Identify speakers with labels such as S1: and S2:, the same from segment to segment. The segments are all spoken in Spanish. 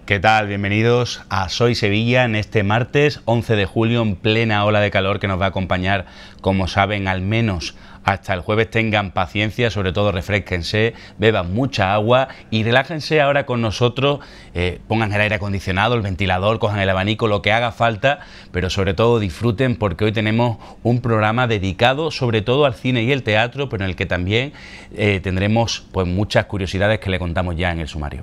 S1: ¿Qué tal? Bienvenidos a Soy Sevilla en este martes 11 de julio en plena ola de calor que nos va a acompañar, como saben, al menos hasta el jueves. Tengan paciencia, sobre todo refrésquense, beban mucha agua y relájense ahora con nosotros, pongan el aire acondicionado, el ventilador, cojan el abanico, lo que haga falta, pero sobre todo disfruten porque hoy tenemos un programa dedicado sobre todo al cine y el teatro, pero en el que también tendremos pues muchas curiosidades que le contamos ya en el sumario.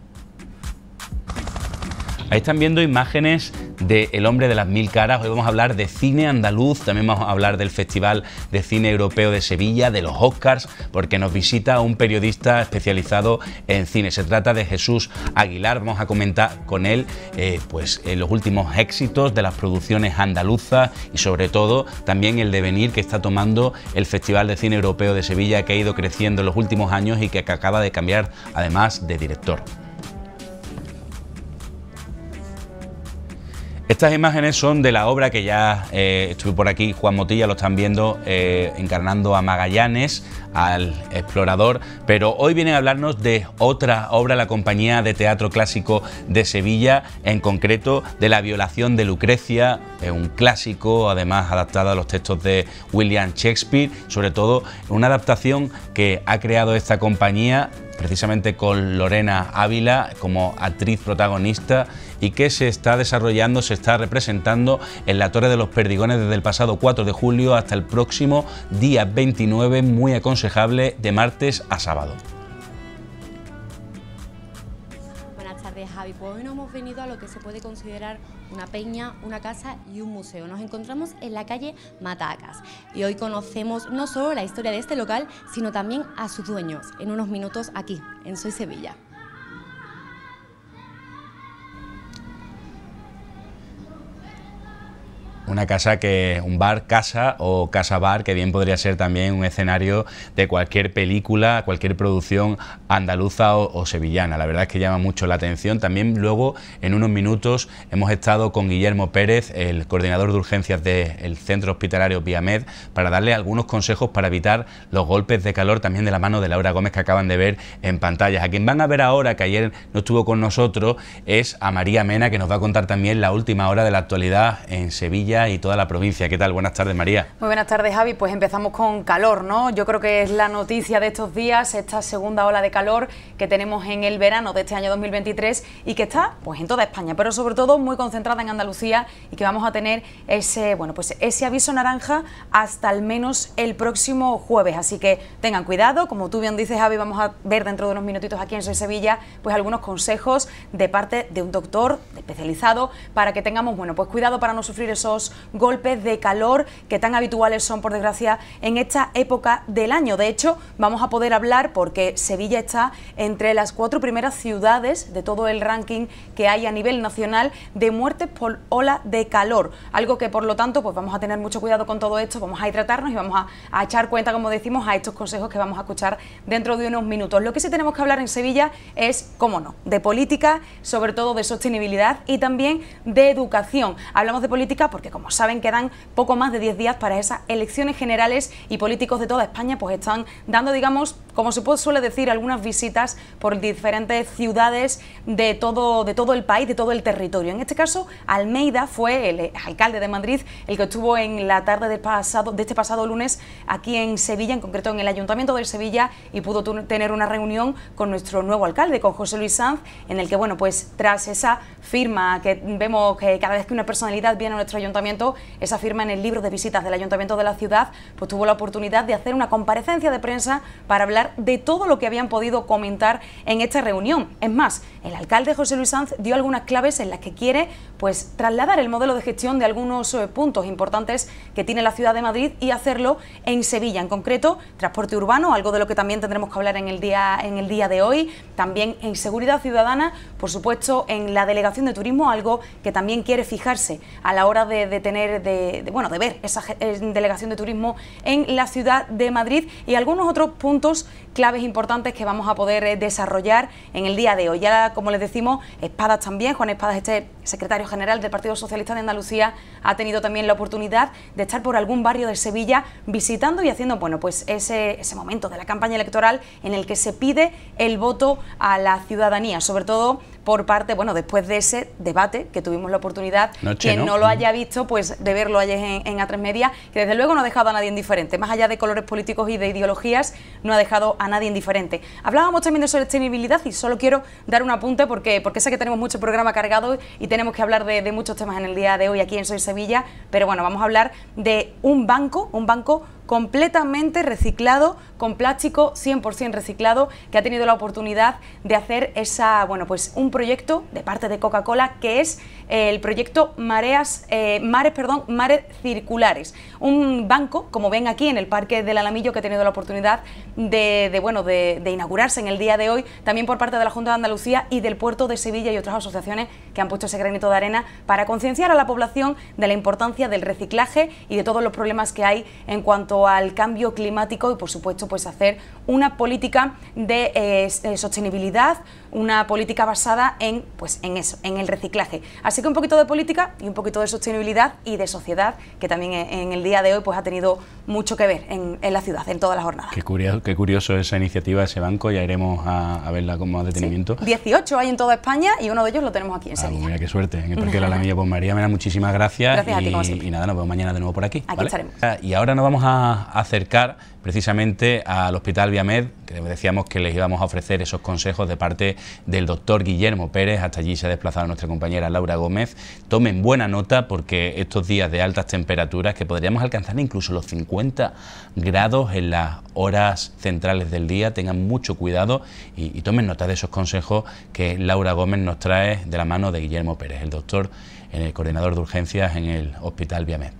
S1: Ahí están viendo imágenes de El hombre de las mil caras. Hoy vamos a hablar de cine andaluz, también vamos a hablar del Festival de Cine Europeo de Sevilla, de los Oscars, porque nos visita un periodista especializado en cine. Se trata de Jesús Aguilar. Vamos a comentar con él los últimos éxitos de las producciones andaluzas y sobre todo también el devenir que está tomando el Festival de Cine Europeo de Sevilla, que ha ido creciendo en los últimos años y que acaba de cambiar además de director. Estas imágenes son de la obra que ya estuve por aquí, Juan Motilla, lo están viendo, encarnando a Magallanes, al explorador, pero hoy vienen a hablarnos de otra obra, la Compañía de Teatro Clásico de Sevilla, en concreto de La violación de Lucrecia, un clásico, además adaptado a los textos de William Shakespeare, sobre todo una adaptación que ha creado esta compañía precisamente con Lorena Ávila como actriz protagonista y que se está desarrollando, se está representando en la Torre de los Perdigones desde el pasado 4 de julio hasta el próximo día 29, muy aconsejable, de martes a sábado.
S2: Buenas tardes, Javi. Pues hoy nos hemos venido a lo que se puede considerar una peña, una casa y un museo. Nos encontramos en la calle Matacas y hoy conocemos no solo la historia de este local, sino también a sus dueños en unos minutos aquí, en Soy Sevilla.
S1: Una casa un bar casa o casa bar, que bien podría ser también un escenario de cualquier película, cualquier producción andaluza o sevillana. La verdad es que llama mucho la atención. También luego, en unos minutos, hemos estado con Guillermo Pérez, el coordinador de urgencias del Centro Hospitalario Viamed, para darle algunos consejos para evitar los golpes de calor, también de la mano de Laura Gómez, que acaban de ver en pantallas. A quien van a ver ahora, que ayer no estuvo con nosotros, es a María Mena, que nos va a contar también la última hora de la actualidad en Sevilla y toda la provincia. ¿Qué tal? Buenas tardes, María.
S3: Muy buenas tardes, Javi. Pues empezamos con calor, ¿no? Yo creo que es la noticia de estos días, esta segunda ola de calor que tenemos en el verano de este año 2023 y que está pues en toda España, pero sobre todo muy concentrada en Andalucía, y que vamos a tener ese aviso naranja hasta al menos el próximo jueves. Así que tengan cuidado, como tú bien dices, Javi, vamos a ver dentro de unos minutitos aquí en Soy Sevilla pues algunos consejos de parte de un doctor especializado para que tengamos pues cuidado para no sufrir esos golpes de calor que tan habituales son, por desgracia, en esta época del año. De hecho, vamos a poder hablar porque Sevilla está entre las 4 primeras ciudades de todo el ranking que hay a nivel nacional de muertes por ola de calor, algo que por lo tanto pues vamos a tener mucho cuidado con todo esto, vamos a hidratarnos y vamos a echar cuenta, como decimos, a estos consejos que vamos a escuchar dentro de unos minutos. Lo que sí tenemos que hablar en Sevilla es, cómo no, de política, sobre todo de sostenibilidad y también de educación. Hablamos de política porque, como saben, quedan poco más de 10 días para esas elecciones generales y políticos de toda España pues están dando, digamos, como se suele decir, algunas visitas por diferentes ciudades de todo el país, de todo el territorio. En este caso, Almeida fue el alcalde de Madrid el que estuvo en la tarde de este pasado lunes aquí en Sevilla, en concreto en el Ayuntamiento de Sevilla, y pudo tener una reunión con nuestro nuevo alcalde, con José Luis Sanz, en el que, bueno, pues tras esa firma que vemos que cada vez que una personalidad viene a nuestro ayuntamiento, esa firma en el libro de visitas del Ayuntamiento de la ciudad, pues tuvo la oportunidad de hacer una comparecencia de prensa para hablar de todo lo que habían podido comentar en esta reunión. Es más, el alcalde José Luis Sanz dio algunas claves en las que quiere pues trasladar el modelo de gestión de algunos puntos importantes que tiene la ciudad de Madrid y hacerlo en Sevilla. En concreto, transporte urbano, algo de lo que también tendremos que hablar en el día de hoy, también en seguridad ciudadana, por supuesto en la delegación de turismo, algo que también quiere fijarse a la hora de ver esa delegación de turismo en la ciudad de Madrid, y algunos otros puntos claves importantes que vamos a poder desarrollar en el día de hoy. Ya, como les decimos, Espadas también, Juan Espadas, este secretario general del Partido Socialista de Andalucía, ha tenido también la oportunidad de estar por algún barrio de Sevilla visitando y haciendo, bueno, pues ese momento de la campaña electoral en el que se pide el voto a la ciudadanía, sobre todo por parte, bueno, después de ese debate que tuvimos la oportunidad, quien no lo haya visto, pues de verlo ayer en A3 Media, que desde luego no ha dejado a nadie indiferente, más allá de colores políticos y de ideologías, no ha dejado a nadie indiferente. Hablábamos también de sostenibilidad y solo quiero dar un apunte porque sé que tenemos mucho programa cargado y tenemos que hablar de muchos temas en el día de hoy aquí en Soy Sevilla, pero bueno, vamos a hablar de un banco completamente reciclado, con plástico 100% reciclado, que ha tenido la oportunidad de hacer un proyecto de parte de Coca-Cola, que es el proyecto Mares Circulares. Un banco, como ven aquí en el Parque del Alamillo, que ha tenido la oportunidad de inaugurarse en el día de hoy, también por parte de la Junta de Andalucía y del Puerto de Sevilla y otras asociaciones que han puesto ese granito de arena para concienciar a la población de la importancia del reciclaje y de todos los problemas que hay en cuanto al cambio climático y, por supuesto, pues hacer una política de sostenibilidad, una política basada en eso, en el reciclaje. Así que un poquito de política y un poquito de sostenibilidad y de sociedad, que también en el día de hoy pues ha tenido mucho que ver en la ciudad, en toda la jornada.
S1: Qué curioso esa iniciativa, ese banco, ya iremos a verla con más detenimiento.
S3: Sí, 18 hay en toda España y uno de ellos lo tenemos aquí en Sevilla.
S1: Mira qué suerte, en el Parque del Alamillo. Pues María Mena, muchísimas gracias.
S3: Gracias a ti, como siempre.
S1: Y nada, nos vemos mañana de nuevo por aquí.
S3: Aquí estaremos.
S1: Y ahora nos vamos a acercar precisamente al Hospital Viamed, que decíamos que les íbamos a ofrecer esos consejos de parte del doctor Guillermo Pérez. Hasta allí se ha desplazado nuestra compañera Laura Gómez. Tomen buena nota porque estos días de altas temperaturas, que podríamos alcanzar incluso los 50 grados en las horas centrales del día, tengan mucho cuidado y tomen nota de esos consejos que Laura Gómez nos trae de la mano de Guillermo Pérez, el doctor, el coordinador de urgencias en el Hospital Viamed.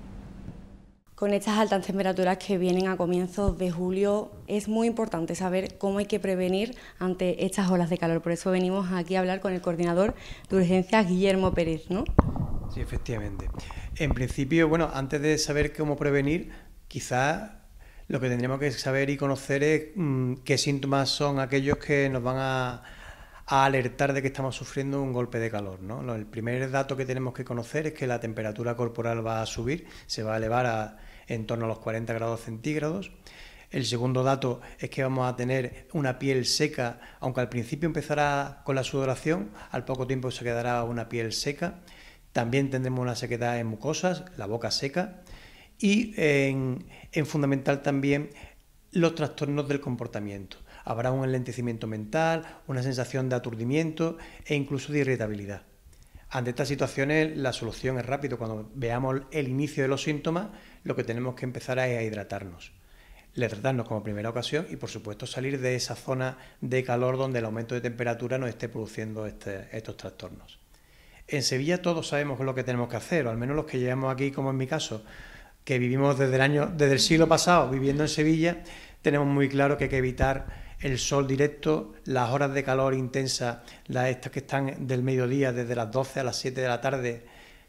S2: Con estas altas temperaturas que vienen a comienzos de julio, es muy importante saber cómo hay que prevenir ante estas olas de calor. Por eso venimos aquí a hablar con el coordinador de urgencias, Guillermo Pérez, ¿no?
S4: Sí, efectivamente. En principio, bueno, antes de saber cómo prevenir, quizás lo que tendríamos que saber y conocer es qué síntomas son aquellos que nos van a alertar de que estamos sufriendo un golpe de calor, ¿no? El primer dato que tenemos que conocer es que la temperatura corporal va a subir, se va a elevar en torno a los 40 grados centígrados. El segundo dato es que vamos a tener una piel seca, aunque al principio empezará con la sudoración, al poco tiempo se quedará una piel seca. También tendremos una sequedad en mucosas, la boca seca, y en fundamental también los trastornos del comportamiento. Habrá un enlentecimiento mental, una sensación de aturdimiento e incluso de irritabilidad. Ante estas situaciones la solución es rápida. Cuando veamos el inicio de los síntomas, lo que tenemos que empezar es a hidratarnos. Hidratarnos como primera ocasión y, por supuesto, salir de esa zona de calor donde el aumento de temperatura nos esté produciendo estos trastornos. En Sevilla todos sabemos lo que tenemos que hacer, o al menos los que llevamos aquí, como en mi caso, que vivimos desde el siglo pasado viviendo en Sevilla, tenemos muy claro que hay que evitar el sol directo, las horas de calor intensa, estas que están del mediodía, desde las 12 a las 7 de la tarde,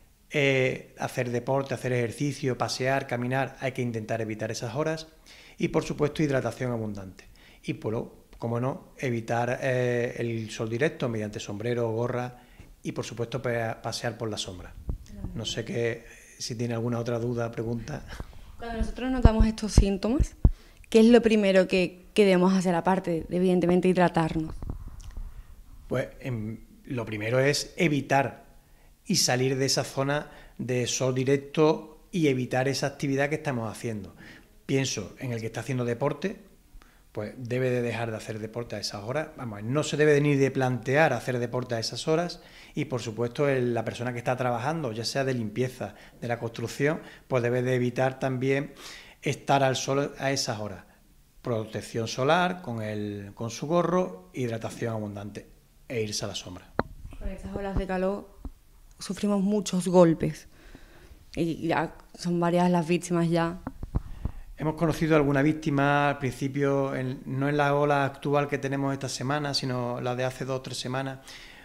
S4: hacer deporte, hacer ejercicio, pasear, caminar, hay que intentar evitar esas horas. Y, por supuesto, hidratación abundante. Y, como no, evitar el sol directo mediante sombrero o gorra y, por supuesto, pasear por la sombra. No sé si tiene alguna otra duda, pregunta.
S2: Cuando nosotros notamos estos síntomas, ¿qué es lo primero que debemos hacer, aparte de, evidentemente, hidratarnos?
S4: Pues lo primero es evitar y salir de esa zona de sol directo y evitar esa actividad que estamos haciendo. Pienso en el que está haciendo deporte, pues debe de dejar de hacer deporte a esas horas. Vamos, no se debe ni de plantear hacer deporte a esas horas. Y, por supuesto, la persona que está trabajando, ya sea de limpieza, de la construcción, pues debe de evitar también estar al sol a esas horas. Protección solar con su gorro, hidratación abundante e irse a la sombra.
S2: Con estas olas de calor sufrimos muchos golpes y ya son varias las víctimas ya.
S4: Hemos conocido alguna víctima al principio, no en la ola actual que tenemos esta semana, sino la de hace 2 o 3 semanas,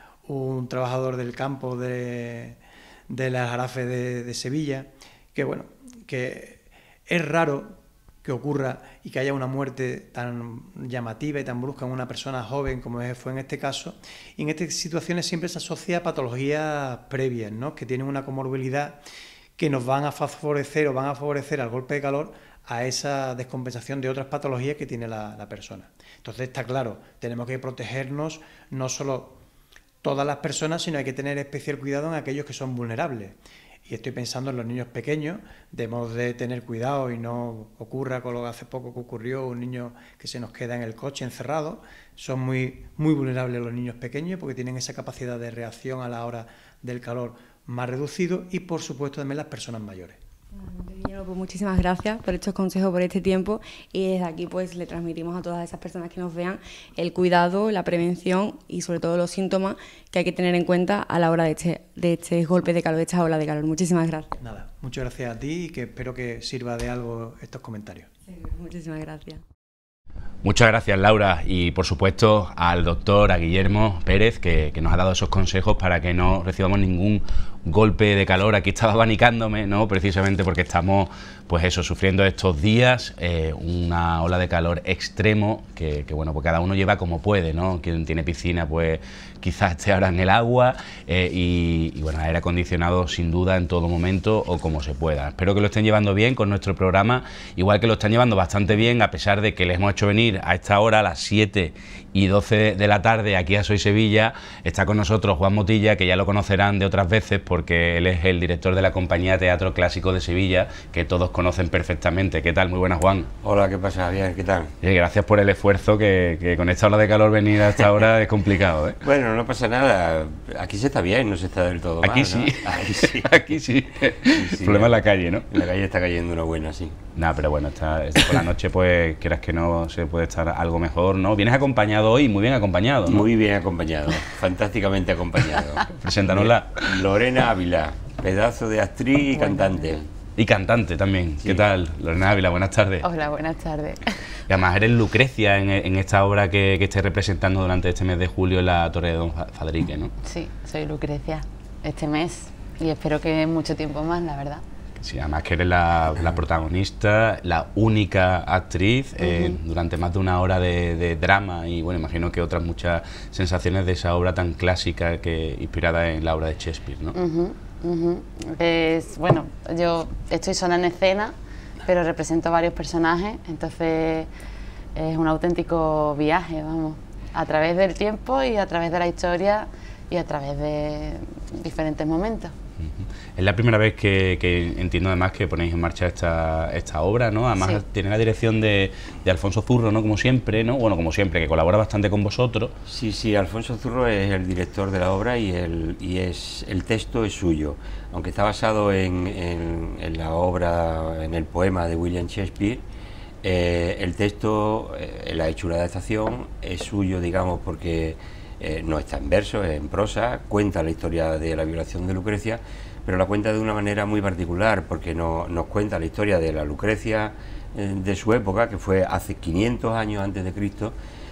S4: un trabajador del campo de las Aljarafe de Sevilla, que es raro que ocurra y que haya una muerte tan llamativa y tan brusca en una persona joven como fue en este caso. Y en estas situaciones siempre se asocia a patologías previas, ¿no?, que tienen una comorbilidad que nos van a favorecer o van a favorecer al golpe de calor a esa descompensación de otras patologías que tiene la persona. Entonces está claro, tenemos que protegernos no solo todas las personas, sino hay que tener especial cuidado en aquellos que son vulnerables. Y estoy pensando en los niños pequeños, debemos de tener cuidado y no ocurra con lo que hace poco que ocurrió, un niño que se nos queda en el coche encerrado. Son muy vulnerables los niños pequeños porque tienen esa capacidad de reacción a la hora del calor más reducido, y por supuesto también las personas mayores.
S2: Guillermo, pues muchísimas gracias por estos consejos, por este tiempo, y desde aquí pues le transmitimos a todas esas personas que nos vean el cuidado, la prevención y sobre todo los síntomas que hay que tener en cuenta a la hora de este golpe de calor, de esta ola de calor. Muchísimas gracias.
S4: Nada, muchas gracias a ti y que espero que sirva de algo estos comentarios.
S2: Sí, muchísimas gracias.
S1: Muchas gracias, Laura, y por supuesto al doctor, a Guillermo Pérez, que nos ha dado esos consejos para que no recibamos ningún golpe de calor. Aquí estaba abanicándome, ¿no?, precisamente porque estamos, pues eso, sufriendo estos días una ola de calor extremo que bueno, pues cada uno lleva como puede, ¿no? Quien tiene piscina, pues quizás esté ahora en el agua y bueno, aire acondicionado sin duda en todo momento o como se pueda. Espero que lo estén llevando bien con nuestro programa, igual que lo están llevando bastante bien, a pesar de que les hemos hecho venir a esta hora, a las 7:12 de la tarde, aquí a Soy Sevilla. Está con nosotros Juan Motilla, que ya lo conocerán de otras veces porque él es el director de la Compañía Teatro Clásico de Sevilla, que todos conocen perfectamente. ¿Qué tal? Muy buenas, Juan.
S5: Hola, ¿qué pasa? Bien, ¿qué tal?
S1: Gracias por el esfuerzo, que con esta ola de calor venir a esta hora es complicado, ¿eh?
S5: Bueno, no pasa nada. Aquí se está bien, no se está del todo mal,
S1: aquí
S5: ¿no?
S1: Sí.
S5: Aquí sí.
S1: Aquí sí. El problema es la calle, ¿no?
S5: En la calle está cayendo una buena, sí.
S1: Nada, pero bueno, por la noche, pues, quieras que no, se puede estar algo mejor, ¿no? Vienes acompañado hoy, muy bien acompañado, ¿no?
S5: Muy bien acompañado, fantásticamente acompañado.
S1: Preséntanosla.
S5: Lorena Ávila, pedazo de actriz y cantante.
S1: Y cantante también.
S5: Sí.
S1: ¿Qué tal, Lorena Ávila? Buenas tardes.
S6: Hola, buenas tardes.
S1: Y además eres Lucrecia en esta obra que estés representando durante este mes de julio en la Torre de Don Fadrique, ¿no?
S6: Sí, soy Lucrecia este mes y espero que mucho tiempo más, la verdad.
S1: Sí, además que eres la protagonista, la única actriz durante más de una hora de drama y bueno, imagino que otras muchas sensaciones de esa obra tan clásica inspirada en la obra de Shakespeare, ¿no?
S6: Bueno, yo estoy sola en escena, pero represento varios personajes, entonces es un auténtico viaje, vamos, a través del tiempo y a través de la historia y a través de diferentes momentos.
S1: Es la primera vez que entiendo además que ponéis en marcha esta obra, ¿no? Además
S6: Sí.
S1: tiene la dirección de Alfonso Zurro, ¿no? Como siempre, ¿no? Bueno, como siempre, que colabora bastante con vosotros.
S5: Sí, Alfonso Zurro es el director de la obra y el texto es suyo, aunque está basado en la obra, en el poema de William Shakespeare. El texto, la hechura de adaptación es suyo, digamos, porque no está en verso, es en prosa, cuenta la historia de la violación de Lucrecia, pero la cuenta de una manera muy particular, porque nos cuenta la historia de la Lucrecia de su época, que fue hace 500 años antes de Cristo,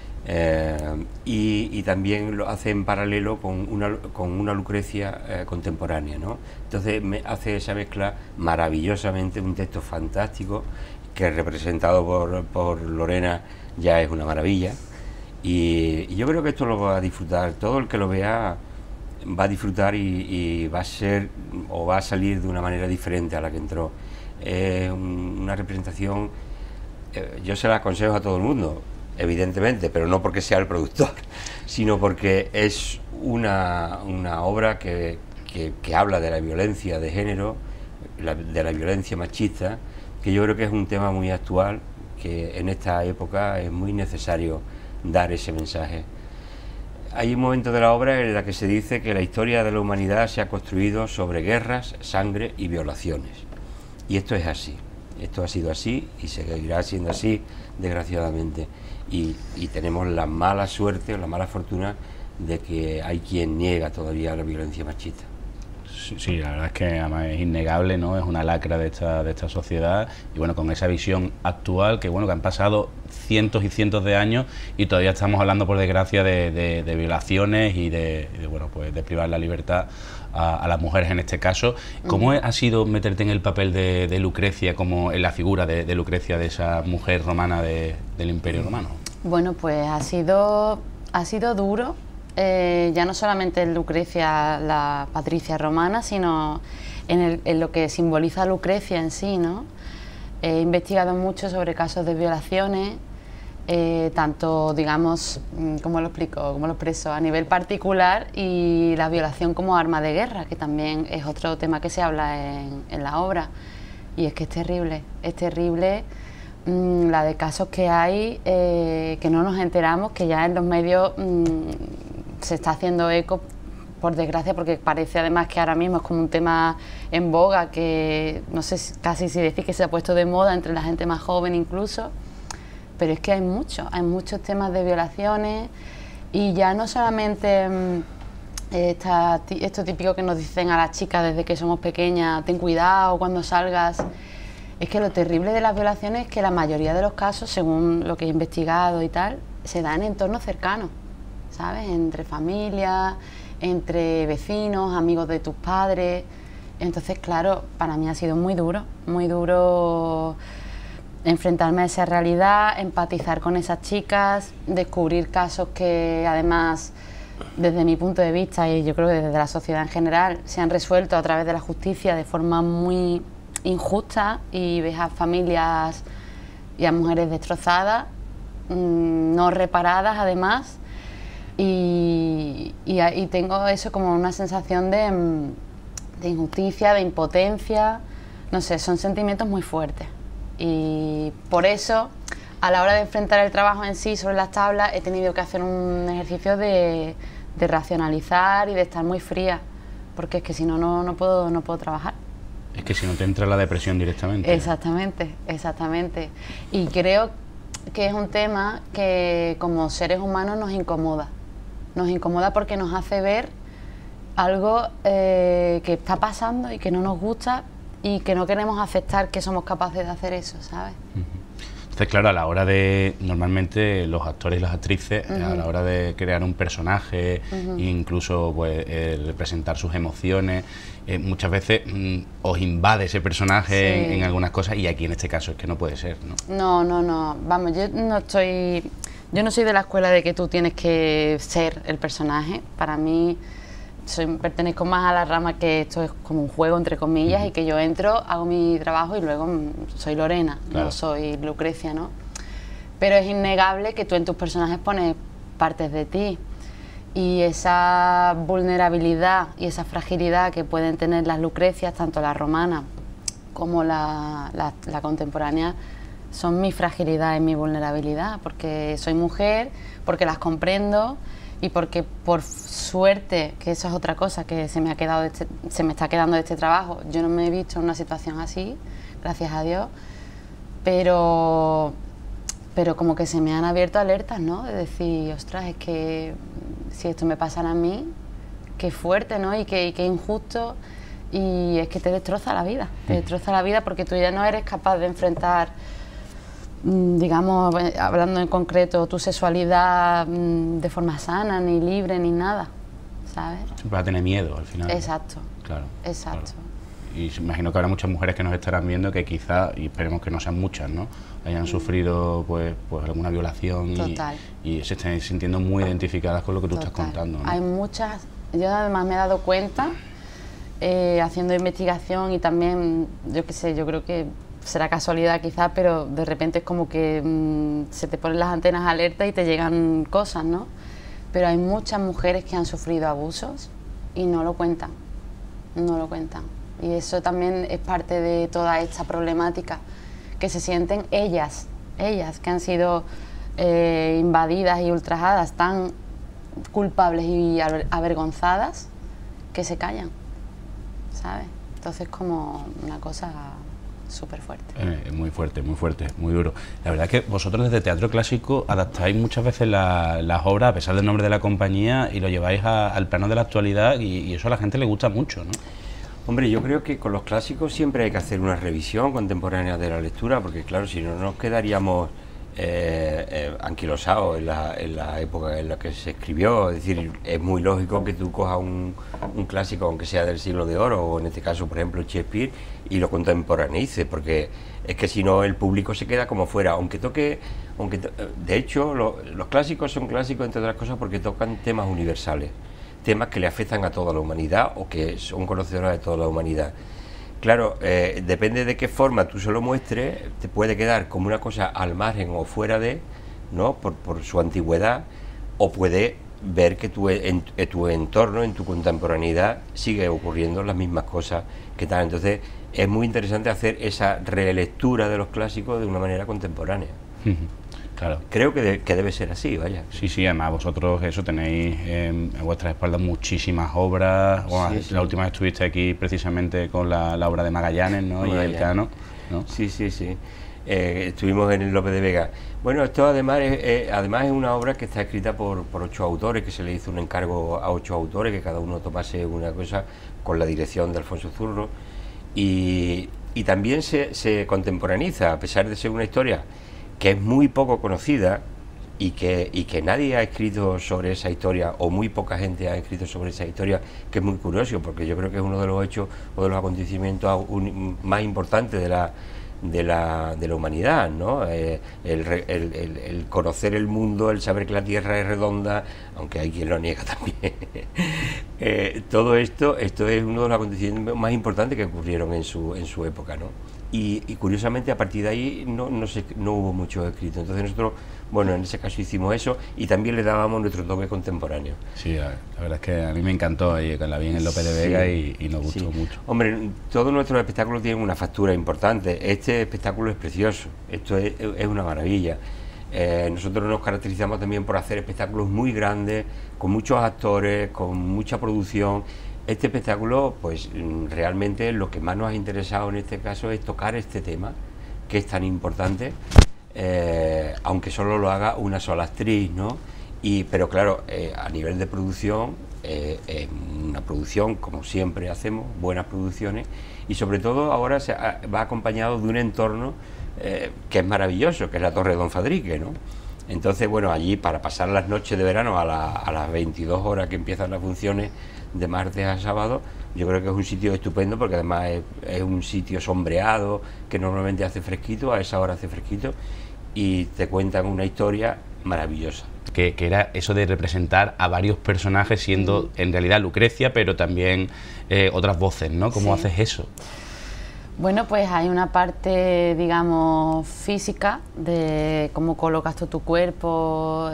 S5: y también lo hace en paralelo con una Lucrecia contemporánea, ¿no? Entonces hace esa mezcla maravillosamente, un texto fantástico, que representado por Lorena ya es una maravilla. Y yo creo que esto lo va a disfrutar, todo el que lo vea va a disfrutar y va a ser o va a salir de una manera diferente a la que entró. Es una representación, yo se la aconsejo a todo el mundo, evidentemente, pero no porque sea el productor, sino porque es una obra que habla de la violencia de género, de la violencia machista, que yo creo que es un tema muy actual, que en esta época es muy necesario dar ese mensaje. Hay un momento de la obra en el que se dice que la historia de la humanidad se ha construido sobre guerras, sangre y violaciones. Y esto es así, esto ha sido así y seguirá siendo así, desgraciadamente. Y tenemos la mala suerte o la mala fortuna de que hay quien niega todavía la violencia machista.
S1: Sí, sí, la verdad es que además es innegable, ¿no? Es una lacra de esta sociedad y bueno, con esa visión actual que bueno, que han pasado cientos y cientos de años y todavía estamos hablando por desgracia de violaciones y de, bueno, pues de privar la libertad a las mujeres en este caso. ¿Cómo ha sido meterte en el papel de Lucrecia, como en la figura de Lucrecia, de esa mujer romana del Imperio Romano?
S6: Bueno, pues ha sido duro. Ya no solamente en Lucrecia, la Patricia romana, sino en lo que simboliza Lucrecia en sí, ¿no? He investigado mucho sobre casos de violaciones, tanto, digamos, ¿cómo lo explico? ¿Cómo lo expreso? A nivel particular, y la violación como arma de guerra, que también es otro tema que se habla en la obra. Y es que es terrible la de casos que hay, que no nos enteramos, que ya en los medios se está haciendo eco, por desgracia, porque parece además que ahora mismo es como un tema en boga, que no sé casi si decir que se ha puesto de moda entre la gente más joven incluso, pero es que hay muchos temas de violaciones, y ya no solamente esto típico que nos dicen a las chicas desde que somos pequeñas, ten cuidado cuando salgas. Es que lo terrible de las violaciones es que la mayoría de los casos, según lo que he investigado y tal, se da en entornos cercanos, ¿sabes? Entre familias, entre vecinos, amigos de tus padres. Entonces, claro, para mí ha sido muy duro enfrentarme a esa realidad, empatizar con esas chicas, descubrir casos que además, desde mi punto de vista, y yo creo que desde la sociedad en general, se han resuelto a través de la justicia de forma muy injusta, y ves a familias y a mujeres destrozadas, no reparadas además, y tengo eso como una sensación de injusticia, de impotencia, no sé, son sentimientos muy fuertes, y por eso a la hora de enfrentar el trabajo en sí sobre las tablas he tenido que hacer un ejercicio de racionalizar y de estar muy fría, porque es que si no, no puedo trabajar.
S1: Es que si no te entra la depresión directamente.
S6: Exactamente. Y creo que es un tema que como seres humanos nos incomoda. Nos incomoda porque nos hace ver algo que está pasando y que no nos gusta, y que no queremos aceptar que somos capaces de hacer eso, ¿sabes?
S1: Entonces, claro, a la hora de, normalmente los actores y las actrices, a la hora de crear un personaje e incluso pues, representar sus emociones, muchas veces os invade ese personaje en algunas cosas, y aquí en este caso es que no puede ser, ¿no?
S6: No, vamos, yo no soy de la escuela de que tú tienes que ser el personaje. Para mí, pertenezco más a la rama que esto es como un juego, entre comillas, y que yo entro, hago mi trabajo y luego soy Lorena, no soy Lucrecia, ¿no? Pero es innegable que tú en tus personajes pones partes de ti, y esa vulnerabilidad y esa fragilidad que pueden tener las Lucrecias, tanto la romana como la contemporánea, son mi fragilidad y mi vulnerabilidad, porque soy mujer, porque las comprendo, y porque por suerte, que eso es otra cosa que se me está quedando de este trabajo, yo no me he visto en una situación así, gracias a Dios, pero como que se me han abierto alertas, ¿no? De decir, ostras, es que si esto me pasara a mí, qué fuerte, ¿no? Y qué injusto, y es que te destroza la vida, porque tú ya no eres capaz de enfrentar, digamos, hablando en concreto, tu sexualidad de forma sana, ni libre, ni nada, ¿sabes?
S1: Siempre vas a tener miedo al final.
S6: Exacto.
S1: Claro.
S6: Exacto.
S1: Claro. Y imagino que habrá muchas mujeres que nos estarán viendo que quizá, y esperemos que no sean muchas, ¿no?, hayan sufrido pues alguna violación y se estén sintiendo muy identificadas con lo que tú estás contando, ¿no?
S6: Hay muchas, yo además me he dado cuenta haciendo investigación, y también, yo qué sé, yo creo que será casualidad quizás, pero de repente es como que se te ponen las antenas alerta y te llegan cosas, ¿no? Pero hay muchas mujeres que han sufrido abusos y no lo cuentan, y eso también es parte de toda esta problemática, que se sienten ellas que han sido invadidas y ultrajadas, tan culpables y avergonzadas, que se callan, ¿sabes? Entonces, como una cosa súper fuerte.
S1: Muy fuerte, muy duro. La verdad es que vosotros desde Teatro Clásico adaptáis muchas veces las obras, a pesar del nombre de la compañía, y lo lleváis al plano de la actualidad, y eso a la gente le gusta mucho, ¿no?
S5: Hombre, yo creo que con los clásicos siempre hay que hacer una revisión contemporánea de la lectura, porque claro, si no nos quedaríamos anquilosados en la época en la que se escribió. Es decir, es muy lógico que tú cojas un clásico, aunque sea del siglo de oro, o en este caso, por ejemplo, Shakespeare, y lo contemporaneices, porque es que si no el público se queda como fuera, de hecho los clásicos son clásicos entre otras cosas porque tocan temas universales, temas que le afectan a toda la humanidad o que son conocedores de toda la humanidad. Claro, depende de qué forma tú se lo muestres, te puede quedar como una cosa al margen o fuera de, ¿no? Por su antigüedad, o puede ver que en tu entorno, en tu contemporaneidad, sigue ocurriendo las mismas cosas que tal. Entonces, es muy interesante hacer esa relectura de los clásicos de una manera contemporánea.
S1: Claro.
S5: Creo que debe ser así, vaya.
S1: Sí, sí, además vosotros eso tenéis a vuestras espaldas muchísimas obras. Bueno,
S5: Sí.
S1: La última vez estuviste aquí precisamente con la obra de Magallanes, ¿no?
S5: Magallanes.
S1: Y Elcano, ¿no?
S5: Sí. Estuvimos en el Lope de Vega. Bueno, esto además es una obra que está escrita por 8 autores, que se le hizo un encargo a 8 autores, que cada uno tomase una cosa con la dirección de Alfonso Zurro. Y también se contemporaniza, a pesar de ser una historia que es muy poco conocida y que nadie ha escrito sobre esa historia, o muy poca gente ha escrito sobre esa historia, que es muy curioso, porque yo creo que es uno de los hechos o de los acontecimientos más importantes de la humanidad, ¿no? El conocer el mundo, el saber que la Tierra es redonda, aunque hay quien lo niega también. Todo esto es uno de los acontecimientos más importantes que ocurrieron en su época, ¿no? Y curiosamente a partir de ahí no hubo mucho escrito. Entonces nosotros, bueno, en ese caso hicimos eso y también le dábamos nuestro toque contemporáneo.
S1: Sí, la verdad es que a mí me encantó, y la vi en el Lope de Vega y nos gustó mucho.
S5: Hombre, todos nuestros espectáculos tienen una factura importante. Este espectáculo es precioso, esto es una maravilla. Nosotros nos caracterizamos también por hacer espectáculos muy grandes, con muchos actores, con mucha producción. Este espectáculo, pues realmente lo que más nos ha interesado en este caso es tocar este tema, que es tan importante, aunque solo lo haga una sola actriz, ¿no? Pero claro, a nivel de producción, una producción, como siempre hacemos, buenas producciones, y sobre todo ahora va acompañado de un entorno que es maravilloso, que es la Torre de Don Fadrique, ¿no? Entonces, bueno, allí para pasar las noches de verano a las 22 horas que empiezan las funciones, de martes a sábado, yo creo que es un sitio estupendo, porque además es un sitio sombreado, que normalmente hace fresquito, a esa hora hace fresquito, y te cuentan una historia maravillosa.
S1: Que era eso de representar a varios personajes, siendo en realidad Lucrecia, pero también otras voces, ¿no? ¿Cómo haces eso?
S6: Bueno, pues hay una parte, digamos, física, de cómo colocas tú tu cuerpo,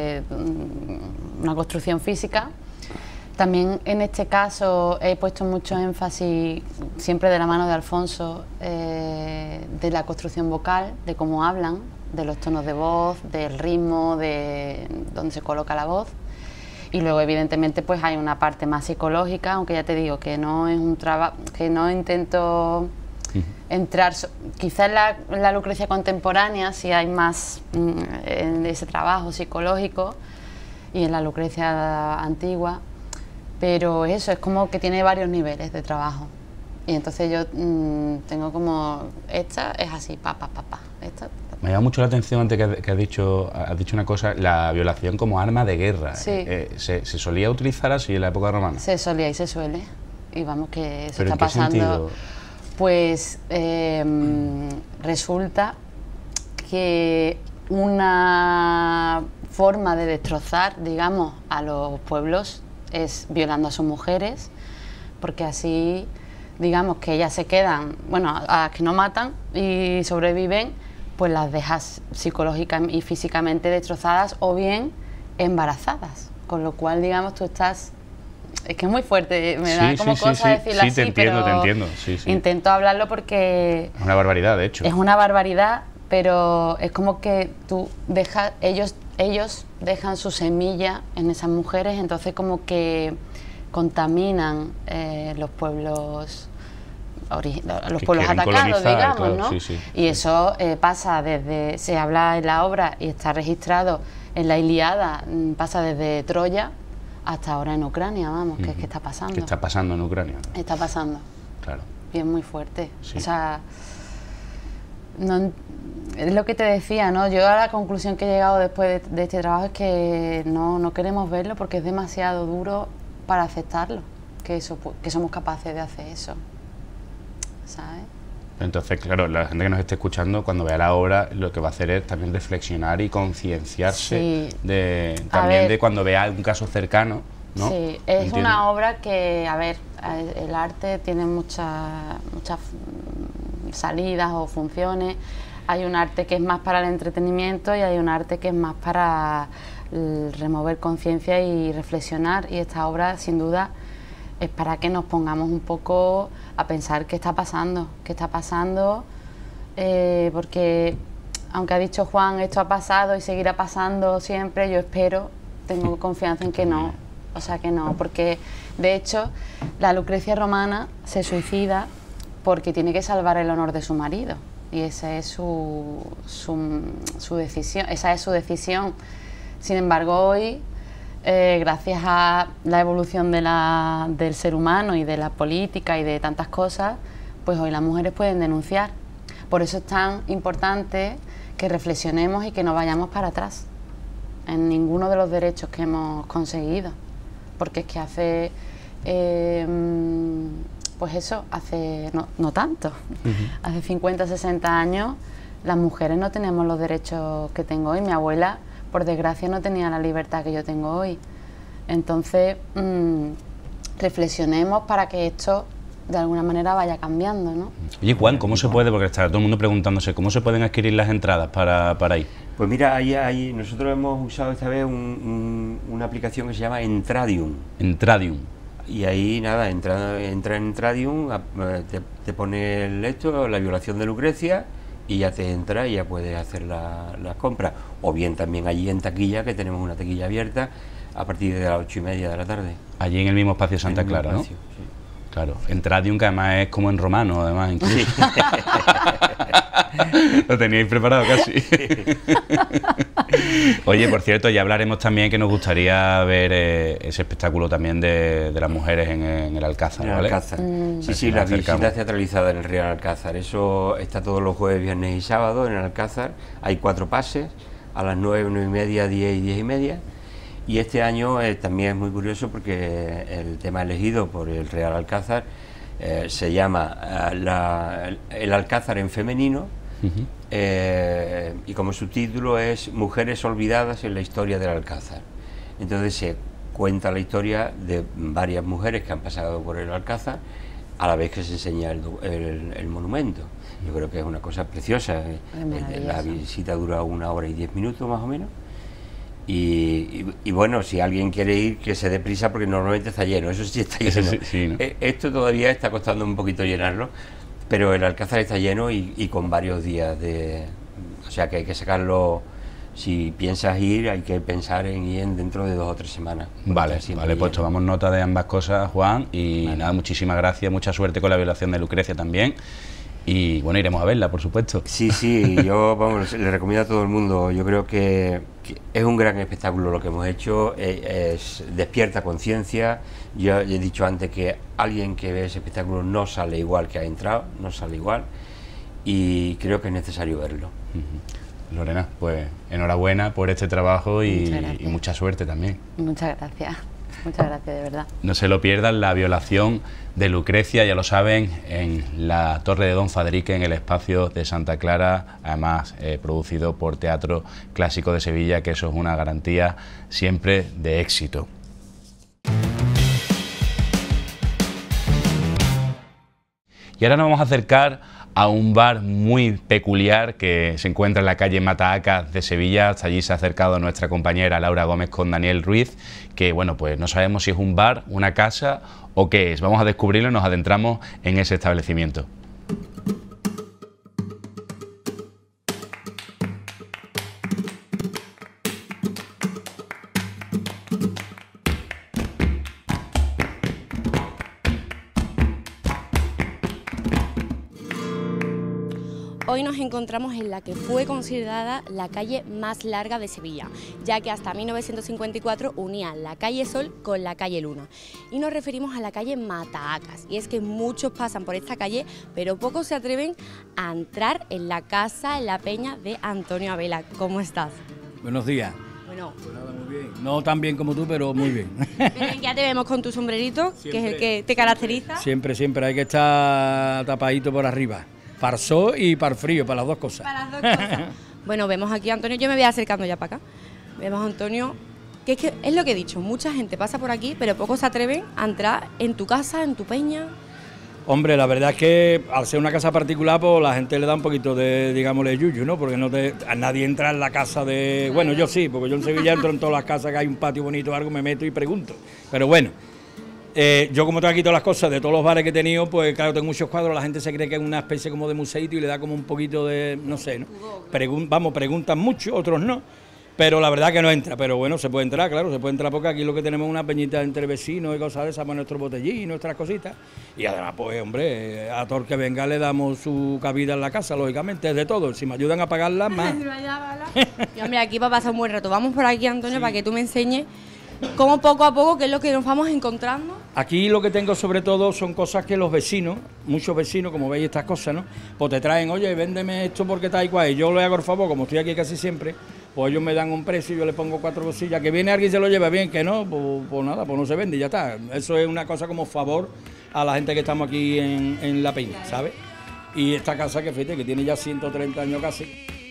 S6: una construcción física. También en este caso he puesto mucho énfasis, siempre de la mano de Alfonso, de la construcción vocal, de cómo hablan, de los tonos de voz, del ritmo, de dónde se coloca la voz. Y luego evidentemente pues hay una parte más psicológica, aunque ya te digo que no es un trabajo, que no intento entrar, quizás en la Lucrecia contemporánea sí hay más en ese trabajo psicológico, y en la Lucrecia antigua, pero eso es como que tiene varios niveles de trabajo. Y entonces yo tengo como, esta es así, esta.
S1: Me llama mucho la atención antes que has dicho una cosa, la violación como arma de guerra.
S6: Sí.
S1: ¿Se solía utilizar así en la época romana?
S6: Se solía y se suele, y vamos que eso
S1: ¿Pero
S6: está
S1: en qué
S6: pasando.
S1: sentido?
S6: Pues resulta que una forma de destrozar, digamos, a los pueblos es violando a sus mujeres, porque así, digamos, que ellas se quedan, bueno, a las que no matan y sobreviven, pues las dejas psicológica y físicamente destrozadas o bien embarazadas, con lo cual, digamos, tú estás... Es que es muy fuerte, me da como cosa decirlo así,
S1: te entiendo,
S6: pero
S1: te entiendo. Sí.
S6: Intento hablarlo porque...
S1: Es una barbaridad, de hecho.
S6: Es una barbaridad, pero es como que tú dejas, ellos dejan su semilla en esas mujeres, entonces como que contaminan los pueblos pueblos atacados, digamos,
S1: claro,
S6: ¿no?
S1: Sí.
S6: Y eso pasa desde, se habla en la obra y está registrado en la Ilíada, pasa desde Troya hasta ahora en Ucrania, vamos, que es que está pasando.
S1: ¿Qué está pasando en Ucrania?
S6: Está pasando.
S1: Claro.
S6: Y es muy fuerte.
S1: Sí.
S6: O sea, no, es lo que te decía, ¿no? Yo a la conclusión que he llegado después de este trabajo es que no queremos verlo porque es demasiado duro para aceptarlo, que somos capaces de hacer eso, ¿sabes?
S1: Entonces, claro, la gente que nos esté escuchando, cuando vea la obra, lo que va a hacer es también reflexionar y concienciarse
S6: Sí.
S1: también de cuando vea algún caso cercano, ¿no?
S6: Sí, es
S1: Entiendo.
S6: una obra que, a ver, el arte tiene muchas salidas o funciones. Hay un arte que es más para el entretenimiento y hay un arte que es más para remover conciencia y reflexionar. Y esta obra, sin duda, es para que nos pongamos un poco a pensar qué está pasando, porque aunque ha dicho Juan, esto ha pasado y seguirá pasando siempre, yo espero, tengo confianza en que no, o sea que no, porque de hecho la Lucrecia romana se suicida porque tiene que salvar el honor de su marido y esa es su decisión. Sin embargo, hoy, gracias a la evolución del ser humano y de la política y de tantas cosas, pues hoy las mujeres pueden denunciar. Por eso es tan importante que reflexionemos y que no vayamos para atrás en ninguno de los derechos que hemos conseguido. Porque es que hace, pues eso, hace no tanto, hace 50, 60 años las mujeres no teníamos los derechos que tengo hoy. Mi abuela, por desgracia, no tenía la libertad que yo tengo hoy. Entonces, reflexionemos para que esto de alguna manera vaya cambiando, ¿no?
S1: Oye, Juan, ¿cómo se puede? Porque está todo el mundo preguntándose, ¿cómo se pueden adquirir las entradas para ir?
S5: Pues mira, ahí nosotros hemos usado esta vez una aplicación que se llama Entradium.
S1: Entradium.
S5: Y ahí nada, entra en Entradium, te pone la violación de Lucrecia, y ya te entra y ya puedes hacer las compras. O bien también allí en taquilla, que tenemos una taquilla abierta a partir de las 8:30 de la tarde.
S1: Allí en el mismo espacio Santa Clara, ¿no?
S5: Sí.
S1: Claro, Entradium, que además es como en romano, además, incluso.
S5: Sí.
S1: Lo teníais preparado casi. Oye, por cierto, ya hablaremos también que nos gustaría ver ese espectáculo también de las mujeres en el Alcázar, ¿vale?
S5: Alcázar.
S1: Así
S5: Sí,
S1: nos
S5: la
S1: acercamos.
S5: visita teatralizada en el Real Alcázar. Eso está todos los jueves, viernes y sábado en el Alcázar. Hay 4 pases, a las 9, 9:30, 10 y 10:30. Y este año también es muy curioso porque el tema elegido por el Real Alcázar se llama el Alcázar en femenino. Y como subtítulo es Mujeres olvidadas en la historia del Alcázar. Entonces se cuenta la historia de varias mujeres que han pasado por el Alcázar a la vez que se enseña el monumento. Yo creo que es una cosa preciosa. La visita dura 1 hora y 10 minutos más o menos. Y bueno, si alguien quiere ir, que se dé prisa porque normalmente está lleno, eso sí está lleno.
S1: Sí, ¿no?
S5: Esto todavía está costando un poquito llenarlo, pero el Alcázar está lleno y con varios días o sea que hay que sacarlo. Si piensas ir, hay que pensar en ir dentro de 2 o 3 semanas.
S1: Vale, pues tomamos nota de ambas cosas, Juan, y nada, muchísimas gracias, mucha suerte con la violación de Lucrecia también. Y bueno, iremos a verla, por supuesto.
S5: Sí, yo le recomiendo a todo el mundo. Yo creo que es un gran espectáculo lo que hemos hecho, despierta conciencia. Yo he dicho antes que alguien que ve ese espectáculo no sale igual que ha entrado, no sale igual, y creo que es necesario verlo.
S1: Lorena, pues enhorabuena por este trabajo y
S6: gracias.
S1: mucha suerte también.
S6: Muchas gracias, de verdad.
S1: No se lo pierdan, la violación de Lucrecia, ya lo saben, en la Torre de Don Fadrique, en el espacio de Santa Clara, además producido por Teatro Clásico de Sevilla, que eso es una garantía siempre de éxito. Y ahora nos vamos a acercar a un bar muy peculiar que se encuentra en la calle Matahacas de Sevilla. Hasta allí se ha acercado nuestra compañera Laura Gómez con Daniel Ruiz, que bueno, pues no sabemos si es un bar, una casa o qué es. Vamos a descubrirlo y nos adentramos en ese establecimiento.
S2: Hoy nos encontramos en la que fue considerada la calle más larga de Sevilla, ya que hasta 1954 unía la calle Sol con la calle Luna. Y nos referimos a la calle Matahacas, y es que muchos pasan por esta calle, pero pocos se atreven a entrar en la casa, en la peña de Antonio Abela. ¿Cómo estás?
S7: Buenos días.
S2: Bueno,
S7: Pues nada, muy bien. No tan bien como tú, pero muy bien.
S2: ya te vemos con tu sombrerito, que es el que te caracteriza.
S7: Siempre, siempre hay que estar tapadito por arriba. Para el sol y para el frío, para las dos cosas.
S2: Para las dos cosas. Bueno, vemos aquí a Antonio, yo me voy acercando ya para acá. Vemos a Antonio, que es lo que he dicho, mucha gente pasa por aquí, pero pocos se atreven a entrar en tu casa, en tu peña.
S7: Hombre, la verdad es que al ser una casa particular, pues la gente le da un poquito de, digámosle, yuyu, ¿no? Porque a nadie entra en la casa de... Bueno, yo sí, porque yo en Sevilla entro en todas las casas que hay un patio bonito o algo, me meto y pregunto. Pero bueno, yo como tengo aquí todas las cosas de todos los bares que he tenido, pues claro, tengo muchos cuadros, la gente se cree que es una especie como de museito y le da como un poquito de, no sé, ¿no? Preguntan mucho, otros no. Pero la verdad que no entra, pero bueno, se puede entrar, claro, se puede entrar porque aquí lo que tenemos es una peñita entre vecinos y cosas de esas, para nuestro botellín y nuestras cositas. Y además, pues hombre, a todo el que venga le damos su cabida en la casa, lógicamente, es de todo. Si me ayudan a pagarla, más.
S2: Y hombre, aquí va a pasar un buen rato. Vamos por aquí, Antonio, para que tú me enseñes cómo poco a poco, qué es lo que nos vamos encontrando.
S7: Aquí lo que tengo sobre todo son cosas que los vecinos, muchos vecinos, como veis estas cosas, ¿no? Pues te traen, oye, véndeme esto porque está igual. Y yo le hago el favor, como estoy aquí casi siempre, pues ellos me dan un precio y yo le pongo 4 cosillas. Que viene alguien y se lo lleva bien, que no, pues nada, pues no se vende y ya está. Eso es una cosa como favor a la gente que estamos aquí en La Peña, ¿sabes? Y esta casa que fíjate, que tiene ya 130 años casi.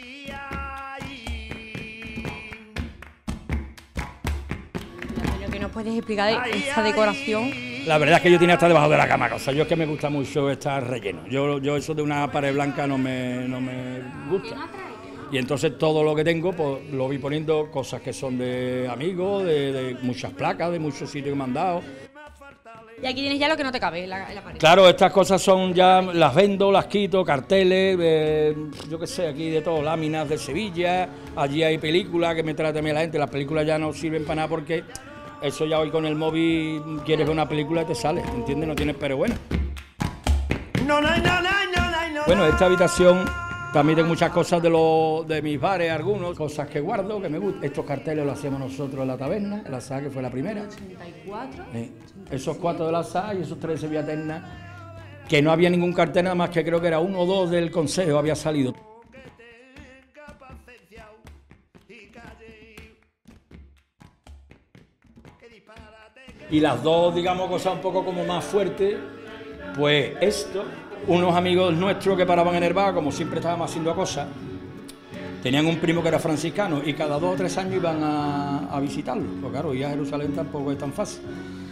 S2: Antonio, ¿qué nos puedes explicar de esta decoración?
S7: La verdad es que yo tenía hasta debajo de la cama cosas. Yo es que me gusta mucho estar relleno. Yo eso de una pared blanca no me gusta. Y entonces todo lo que tengo, pues lo voy poniendo cosas que son de amigos, de muchas placas, de muchos sitios que me han dado.
S2: Y aquí tienes ya lo que no te cabe en la pared.
S7: Claro, estas cosas son ya, las vendo, las quito, carteles, yo qué sé, aquí de todo, láminas de Sevilla, allí hay películas que me trae también la gente, las películas ya no sirven para nada porque eso ya hoy con el móvil quieres ver una película y te sale, ¿entiendes? No tienes pero bueno. Bueno, esta habitación también tengo muchas cosas de mis bares, algunos, cosas que guardo, que me gustan. Estos carteles los hacíamos nosotros en la taberna, en la Sá, que fue la primera.
S2: 84.
S7: Esos 4 de la Sá y esos 3 de Sevilla Eterna, que no había ningún cartel, nada más que creo que era 1 o 2 del Consejo, había salido. Y las dos, digamos, cosas un poco como más fuertes, pues esto, unos amigos nuestros que paraban en el bar, como siempre estábamos haciendo cosas, tenían un primo que era franciscano y cada 2 o 3 años iban a visitarlo, porque claro, ir a Jerusalén tampoco es tan fácil.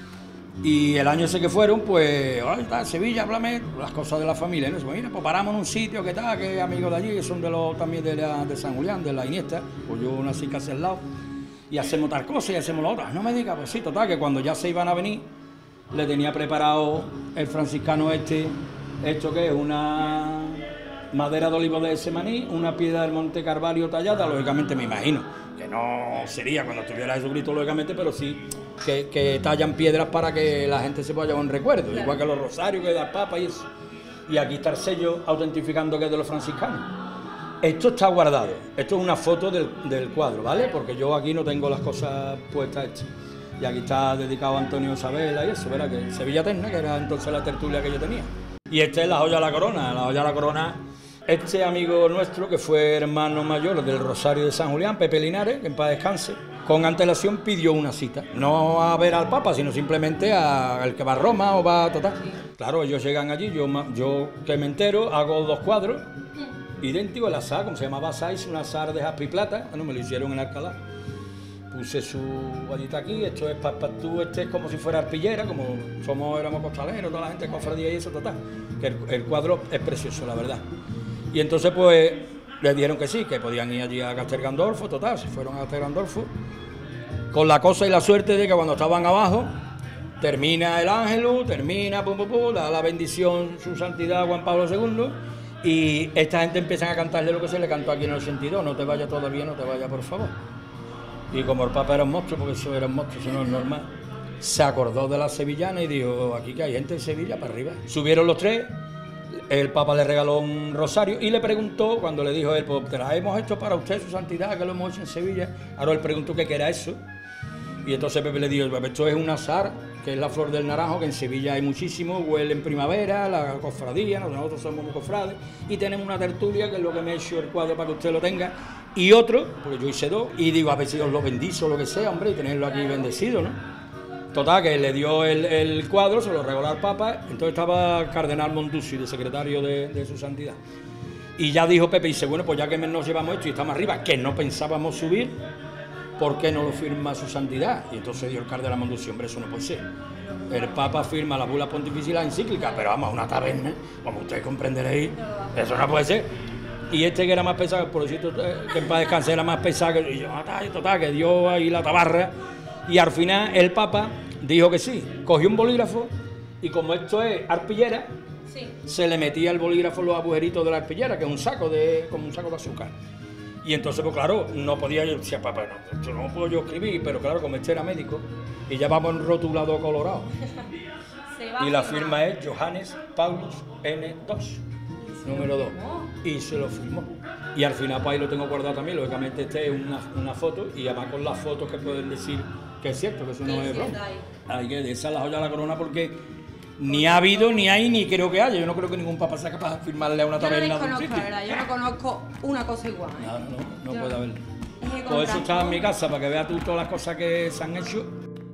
S7: Y el año ese que fueron, pues, está Sevilla, háblame, las cosas de la familia, ¿no? Pues mira, pues paramos en un sitio que tal, que amigos de allí, que son también de San Julián, de la Iniesta, pues yo nací casi al lado, y hacemos tal cosa y hacemos la otra. No me digas, pues sí, total, que cuando ya se iban a venir, le tenía preparado el franciscano esto que es una madera de olivo de Semaní, una piedra del Monte Carvalho tallada, lógicamente me imagino, que no sería cuando estuviera Jesucristo, lógicamente, pero sí que tallan piedras para que la gente se pueda llevar un recuerdo, igual que los rosarios, que da papa y eso. Y aquí está el sello autentificando que es de los franciscanos. Esto está guardado, esto es una foto del cuadro, ¿vale? Porque yo aquí no tengo las cosas puestas hechas. Y aquí está dedicado a Antonio Sabela y eso, ¿verdad? Que Sevilla Eterna, que era entonces la tertulia que yo tenía. Y esta es la joya de la corona, este amigo nuestro que fue hermano mayor del Rosario de San Julián, Pepe Linares, que en paz descanse, con antelación pidió una cita, no a ver al Papa, sino simplemente al que va a Roma o va a total. Claro, ellos llegan allí, yo que me entero, hago 2 cuadros idénticos, el asar, como se llamaba Sais, un asar de jaspe y plata, bueno, me lo hicieron en Alcalá. Puse su guayita aquí, esto es paspatú, este es como si fuera arpillera, como éramos costaleros, toda la gente cofradía y eso, total. Que el cuadro es precioso, la verdad. Y entonces pues les dijeron que sí, que podían ir allí a Castel Gandolfo, total, se fueron a Castel Gandolfo, con la cosa y la suerte de que cuando estaban abajo, termina el ángelus, da la bendición su santidad Juan Pablo II, y esta gente empiezan a cantarle lo que se le cantó aquí en el 82, no te vayas todavía, no te vayas por favor. Y como el Papa era un monstruo, porque eso era un monstruo, eso no es normal, se acordó de la sevillana y dijo, aquí que hay gente de Sevilla para arriba. Subieron los 3, el Papa le regaló un rosario y le preguntó, cuando le dijo él, pues traemos esto para usted, su santidad, que lo hemos hecho en Sevilla. Ahora él preguntó qué era eso. Y entonces Pepe le dijo, esto es un azahar, que es la flor del naranjo, que en Sevilla hay muchísimo, huele en primavera, la cofradía, nosotros somos muy cofrades, y tenemos una tertulia, que es lo que me he hecho el cuadro para que usted lo tenga, y otro, porque yo hice dos, y digo, a ver si os lo bendizo o lo que sea, hombre, y tenerlo aquí bendecido, ¿no? Total, que le dio el cuadro, se lo regaló al Papa, entonces estaba Cardenal Monduzzi, de secretario de su santidad. Y ya dijo Pepe, dice, bueno, pues ya que nos llevamos esto y estamos arriba, que no pensábamos subir, ¿por qué no lo firma su santidad? Y entonces dio el cardenal Monduzzi, hombre, eso no puede ser. El Papa firma la bula pontificia y la encíclica, pero vamos, a una taberna, como ustedes comprenderéis, eso no puede ser. Y este que era más pesado, por decirlo, que en paz descanse, era más pesado, y yo, total, que dio ahí la tabarra, y al final el Papa dijo que sí, cogió un bolígrafo, y como esto es arpillera, se le metía el bolígrafo en los agujeritos de la arpillera, que es como un saco de azúcar. Y entonces, pues claro, no podía yo, decía, papá, no, esto no puedo yo escribir, pero claro, como este era médico, y ya vamos en rotulado colorado. Y la firma es Johannes Paulus N2, número 2. Y se lo firmó. Y al final, pues ahí lo tengo guardado también, lógicamente este es una foto, y además con las fotos que pueden decir que es cierto, que eso no es broma. Hay que de esa es la joya de la corona, porque ni ha habido, ni hay, ni creo que haya. Yo no creo que ningún papa sea capaz de firmarle a una taberna.
S2: Yo no desconozco, la verdad, yo no conozco una cosa igual.
S7: No puede haber. Todo eso está en mi casa para que veas tú todas las cosas que se han hecho.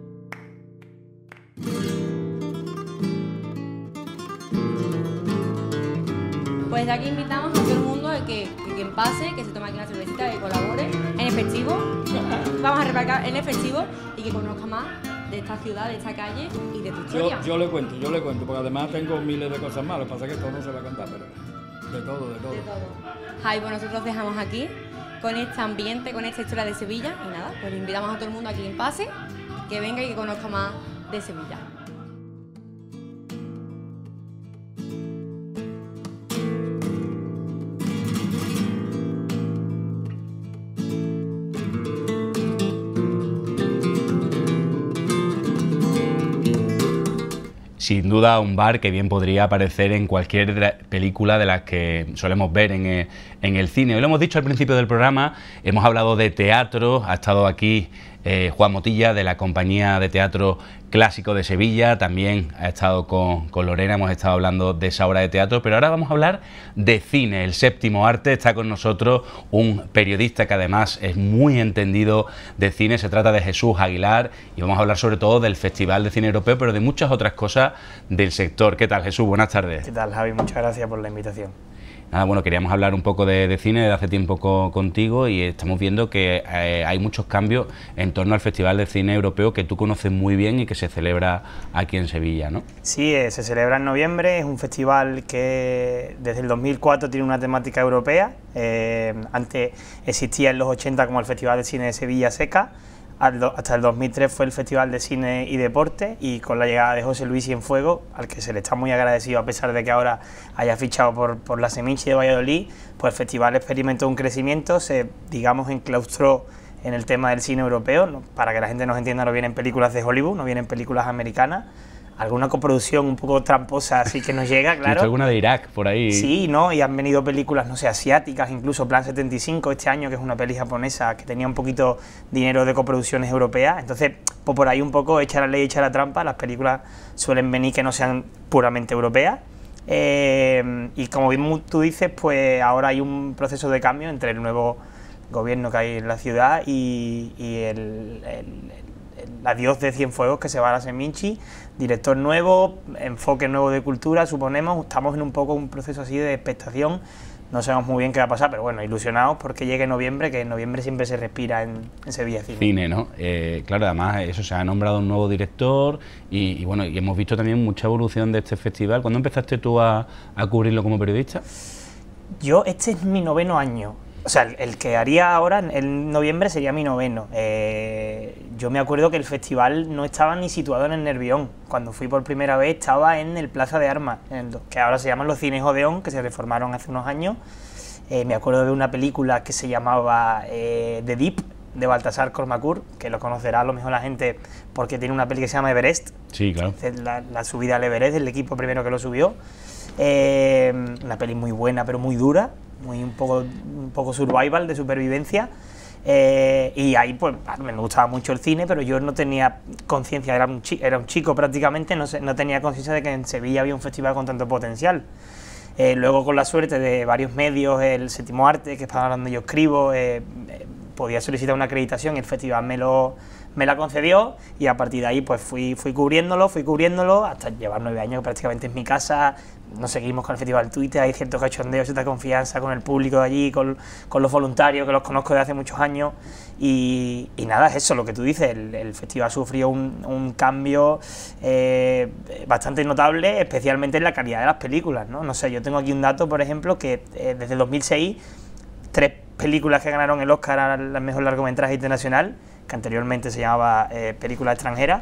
S2: Pues de aquí invitamos a todo el mundo a que quien pase, que se tome aquí una cervecita, que colabore en efectivo. Vamos a repartir en efectivo y que conozca más de esta ciudad, de esta calle y de tu historia.
S7: Yo le cuento, porque además tengo miles de cosas más. Lo que pasa es que esto no se va a cantar, pero de todo.
S2: Javi, pues nosotros dejamos aquí con este ambiente, con esta historia de Sevilla y nada, pues invitamos a todo el mundo a quien pase, que venga y que conozca más de Sevilla.
S1: Sin duda un bar que bien podría aparecer en cualquier película de las que solemos ver en el cine. Hoy lo hemos dicho al principio del programa, hemos hablado de teatro, ha estado aquí Juan Motilla de la Compañía de Teatro Clásico de Sevilla, también ha estado con Lorena, hemos estado hablando de esa obra de teatro, pero ahora vamos a hablar de cine, el séptimo arte. Está con nosotros un periodista que además es muy entendido de cine, se trata de Jesús Aguilar, y vamos a hablar sobre todo del Festival de Cine Europeo, pero de muchas otras cosas del sector. ¿Qué tal, Jesús? Buenas tardes.
S8: ¿Qué tal, Javi? Muchas gracias por la invitación.
S1: Nada, bueno, queríamos hablar un poco de cine desde hace tiempo contigo, y estamos viendo que hay muchos cambios en torno al Festival de Cine Europeo, que tú conoces muy bien y que se celebra aquí en Sevilla, ¿no?
S8: Sí, se celebra en noviembre, es un festival que desde el 2004 tiene una temática europea. Antes existía en los 80 como el Festival de Cine de Sevilla Seca, hasta el 2003 fue el Festival de Cine y Deporte, y con la llegada de José Luis Cienfuegos, al que se le está muy agradecido a pesar de que ahora haya fichado por la Seminci de Valladolid, pues el festival experimentó un crecimiento, se, digamos, enclaustró en el tema del cine europeo. ¿No? Para que la gente nos entienda, no vienen películas de Hollywood, no vienen películas americanas, alguna coproducción un poco tramposa así que nos llega, claro.
S1: ¿Alguna de Irak por ahí?
S8: Sí, ¿no? Y han venido películas, no sé, asiáticas, incluso Plan 75 este año, que es una peli japonesa que tenía un poquito dinero de coproducciones europeas. Entonces, pues por ahí un poco echa la ley, echa la trampa, las películas suelen venir que no sean puramente europeas. Y como bien tú dices, pues ahora hay un proceso de cambio entre el nuevo gobierno que hay en la ciudad y el adiós de Cienfuegos, que se va a la Seminci, director nuevo, enfoque nuevo de cultura, suponemos. Estamos en un poco un proceso así de expectación, no sabemos muy bien qué va a pasar, pero bueno, ilusionados porque llegue noviembre, que en noviembre siempre se respira en Sevilla Cine.
S1: Cine, ¿no? Claro, además eso, se ha nombrado un nuevo director y bueno, y hemos visto también mucha evolución de este festival. ¿Cuándo empezaste tú a cubrirlo como periodista?
S8: Yo, este es mi 9º año. O sea, el que haría ahora, en noviembre, sería mi 9º. Yo me acuerdo que el festival no estaba ni situado en el Nervión. Cuando fui por primera vez estaba en el Plaza de Armas, que ahora se llaman los Cines Odeón, que se reformaron hace unos años. Me acuerdo de una película que se llamaba The Deep, de Baltasar Kormákur, que lo conocerá a lo mejor la gente porque tiene una peli que se llama Everest.
S1: Sí, claro.
S8: La subida al Everest, el equipo primero que lo subió. Una peli muy buena, pero muy dura, un poco survival, de supervivencia. Y ahí pues me gustaba mucho el cine, pero yo no tenía conciencia, era un chico prácticamente, no tenía conciencia de que en Sevilla había un festival con tanto potencial. Luego, con la suerte de varios medios, el Séptimo Arte, que es para donde yo escribo, podía solicitar una acreditación y el festival me la concedió, y a partir de ahí pues fui cubriéndolo hasta llevar 9 años prácticamente en mi casa. Nos seguimos con el Festival Twitter, hay cierto cachondeo, cierta confianza con el público de allí, con los voluntarios, que los conozco desde hace muchos años, y nada, es eso lo que tú dices, el festival sufrió un cambio bastante notable, especialmente en la calidad de las películas, ¿no? No sé, yo tengo aquí un dato, por ejemplo, que desde 2006, 3 películas que ganaron el Oscar al mejor largometraje internacional, que anteriormente se llamaba película extranjera,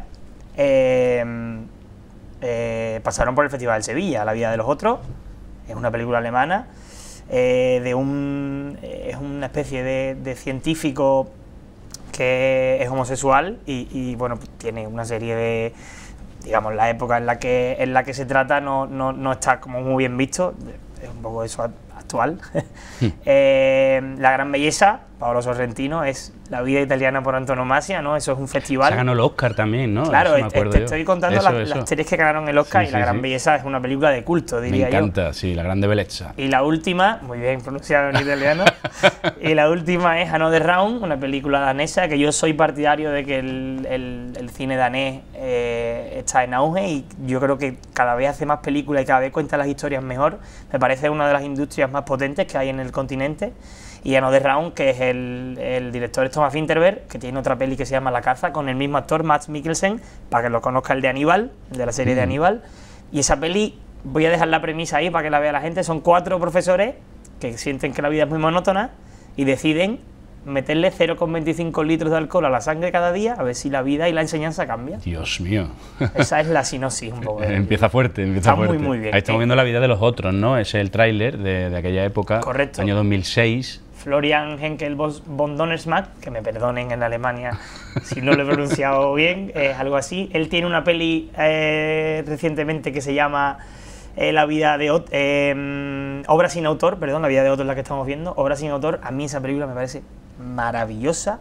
S8: pasaron por el Festival de Sevilla. La vida de los otros es una película alemana, es una especie de científico que es homosexual y bueno, pues tiene una serie de, digamos, la época en la que se trata no está como muy bien visto, es un poco eso actual. La gran belleza, Paolo Sorrentino, es la vida italiana por antonomasia, ¿no? Eso es un festival.
S1: Se ganó el Oscar también, ¿no?
S8: Claro, te estoy contando las series que ganaron el Oscar,
S1: sí,
S8: y La gran belleza es una película de culto, diría yo.
S1: Me encanta, sí, La grande belleza.
S8: Y la última, muy bien pronunciado en italiano, y la última es Another Round, una película danesa, que yo soy partidario de que el cine danés está en auge, y yo creo que cada vez hace más películas y cada vez cuenta las historias mejor. Me parece una de las industrias más potentes que hay en el continente. Y Another Round, que es el director es Thomas Vinterberg, que tiene otra peli que se llama La caza, con el mismo actor, Mads Mikkelsen, para que lo conozca, el de Aníbal, el de la serie de Aníbal. Y esa peli, voy a dejar la premisa ahí para que la vea la gente, son 4 profesores que sienten que la vida es muy monótona y deciden meterle 0,25 litros de alcohol a la sangre cada día, a ver si la vida y la enseñanza cambian.
S1: Dios mío.
S8: Esa es la sinopsis un poco.
S1: Empieza fuerte,
S8: Está muy bien.
S1: Ahí estamos viendo la vida de los otros, ¿no? Ese es el tráiler de aquella época.
S8: Correcto.
S1: Año 2006.
S8: Florian Henkel von Donnersmarck, que me perdonen en Alemania si no lo he pronunciado bien, es algo así. Él tiene una peli recientemente que se llama La vida de Obra sin autor, perdón, La vida de Otto es la que estamos viendo, Obra sin autor. A mí esa película me parece maravillosa,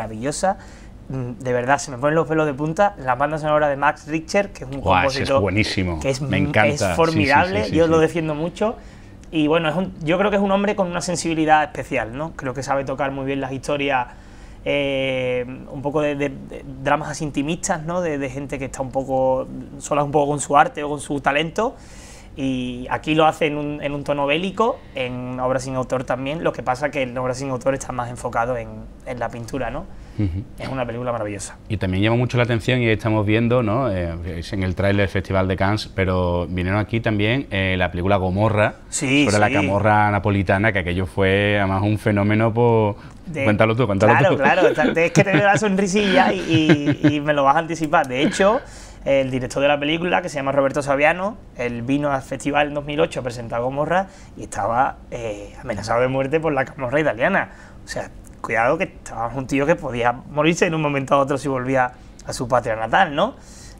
S8: de verdad, se me ponen los pelos de punta. La banda sonora de Max Richter, que es un compositor
S1: es buenísimo,
S8: que
S1: me encanta,
S8: es formidable,
S1: sí,
S8: yo lo defiendo mucho. Y bueno, yo creo que es un hombre con una sensibilidad especial, ¿no? Creo que sabe tocar muy bien las historias, un poco de dramas así intimistas, ¿no? De gente que está un poco sola un poco con su arte o con su talento. Y aquí lo hace en un tono bélico, en Obra sin autor también. Lo que pasa que en Obra sin autor está más enfocado en la pintura, ¿no? Es una película maravillosa. Y
S1: también llama mucho la atención, y estamos viendo, ¿no? Es en el tráiler del Festival de Cannes, pero vinieron aquí también la película Gomorra, sobre la camorra napolitana, que aquello fue además un fenómeno Cuéntalo tú.
S8: Claro, es que te veo la sonrisilla y me lo vas a anticipar. De hecho, el director de la película, que se llama Roberto Saviano, él vino al festival en 2008 a presentar Gomorra y estaba amenazado de muerte por la camorra italiana. O sea, cuidado, que estaba un tío que podía morirse en un momento a otro si volvía a su patria natal, ¿no?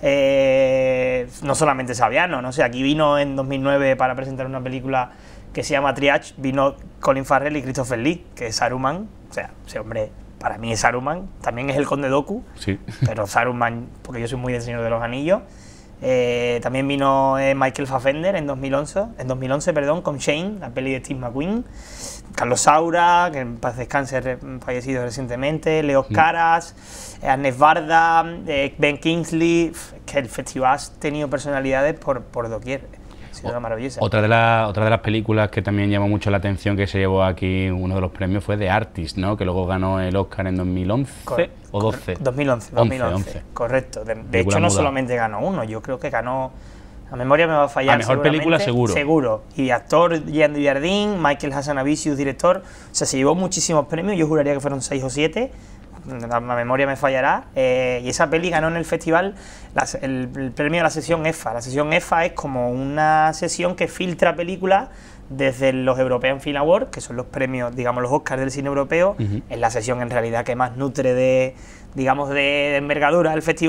S8: No solamente Saviano, no sé, aquí vino en 2009 para presentar una película que se llama Triage, vino Colin Farrell y Christopher Lee, que es Saruman. O sea, ese hombre para mí es Saruman, también es el Conde Dooku,
S1: sí.
S8: Pero Saruman, porque yo soy muy del Señor de los Anillos. También vino Michael Fassbender en 2011, con Shane, la peli de Steve McQueen. Carlos Saura, que en paz descanse, fallecido recientemente, Leo Caras, Agnès Varda, Ben Kingsley, que el festival ha tenido personalidades por doquier. Ha sido una maravillosa.
S1: Otra de las películas que también llamó mucho la atención, que se llevó aquí uno de los premios, fue The Artist, ¿no? Que luego ganó el Oscar en 2011 o 12.
S8: 2011. Correcto. De hecho, no solamente ganó uno, yo creo que ganó, la memoria me va a fallar.
S1: A mejor película, seguro.
S8: Seguro. Y actor, Jean Dujardin, Michael Hazanavicius, director. O sea, se llevó muchísimos premios, yo juraría que fueron 6 o 7. La memoria me fallará. Y esa peli ganó en el festival el premio a la sesión EFA. La sesión EFA es como una sesión que filtra películas desde los European Film Awards, que son los premios, digamos, los Oscars del cine europeo. Es la sesión en realidad que más nutre de envergadura del festival.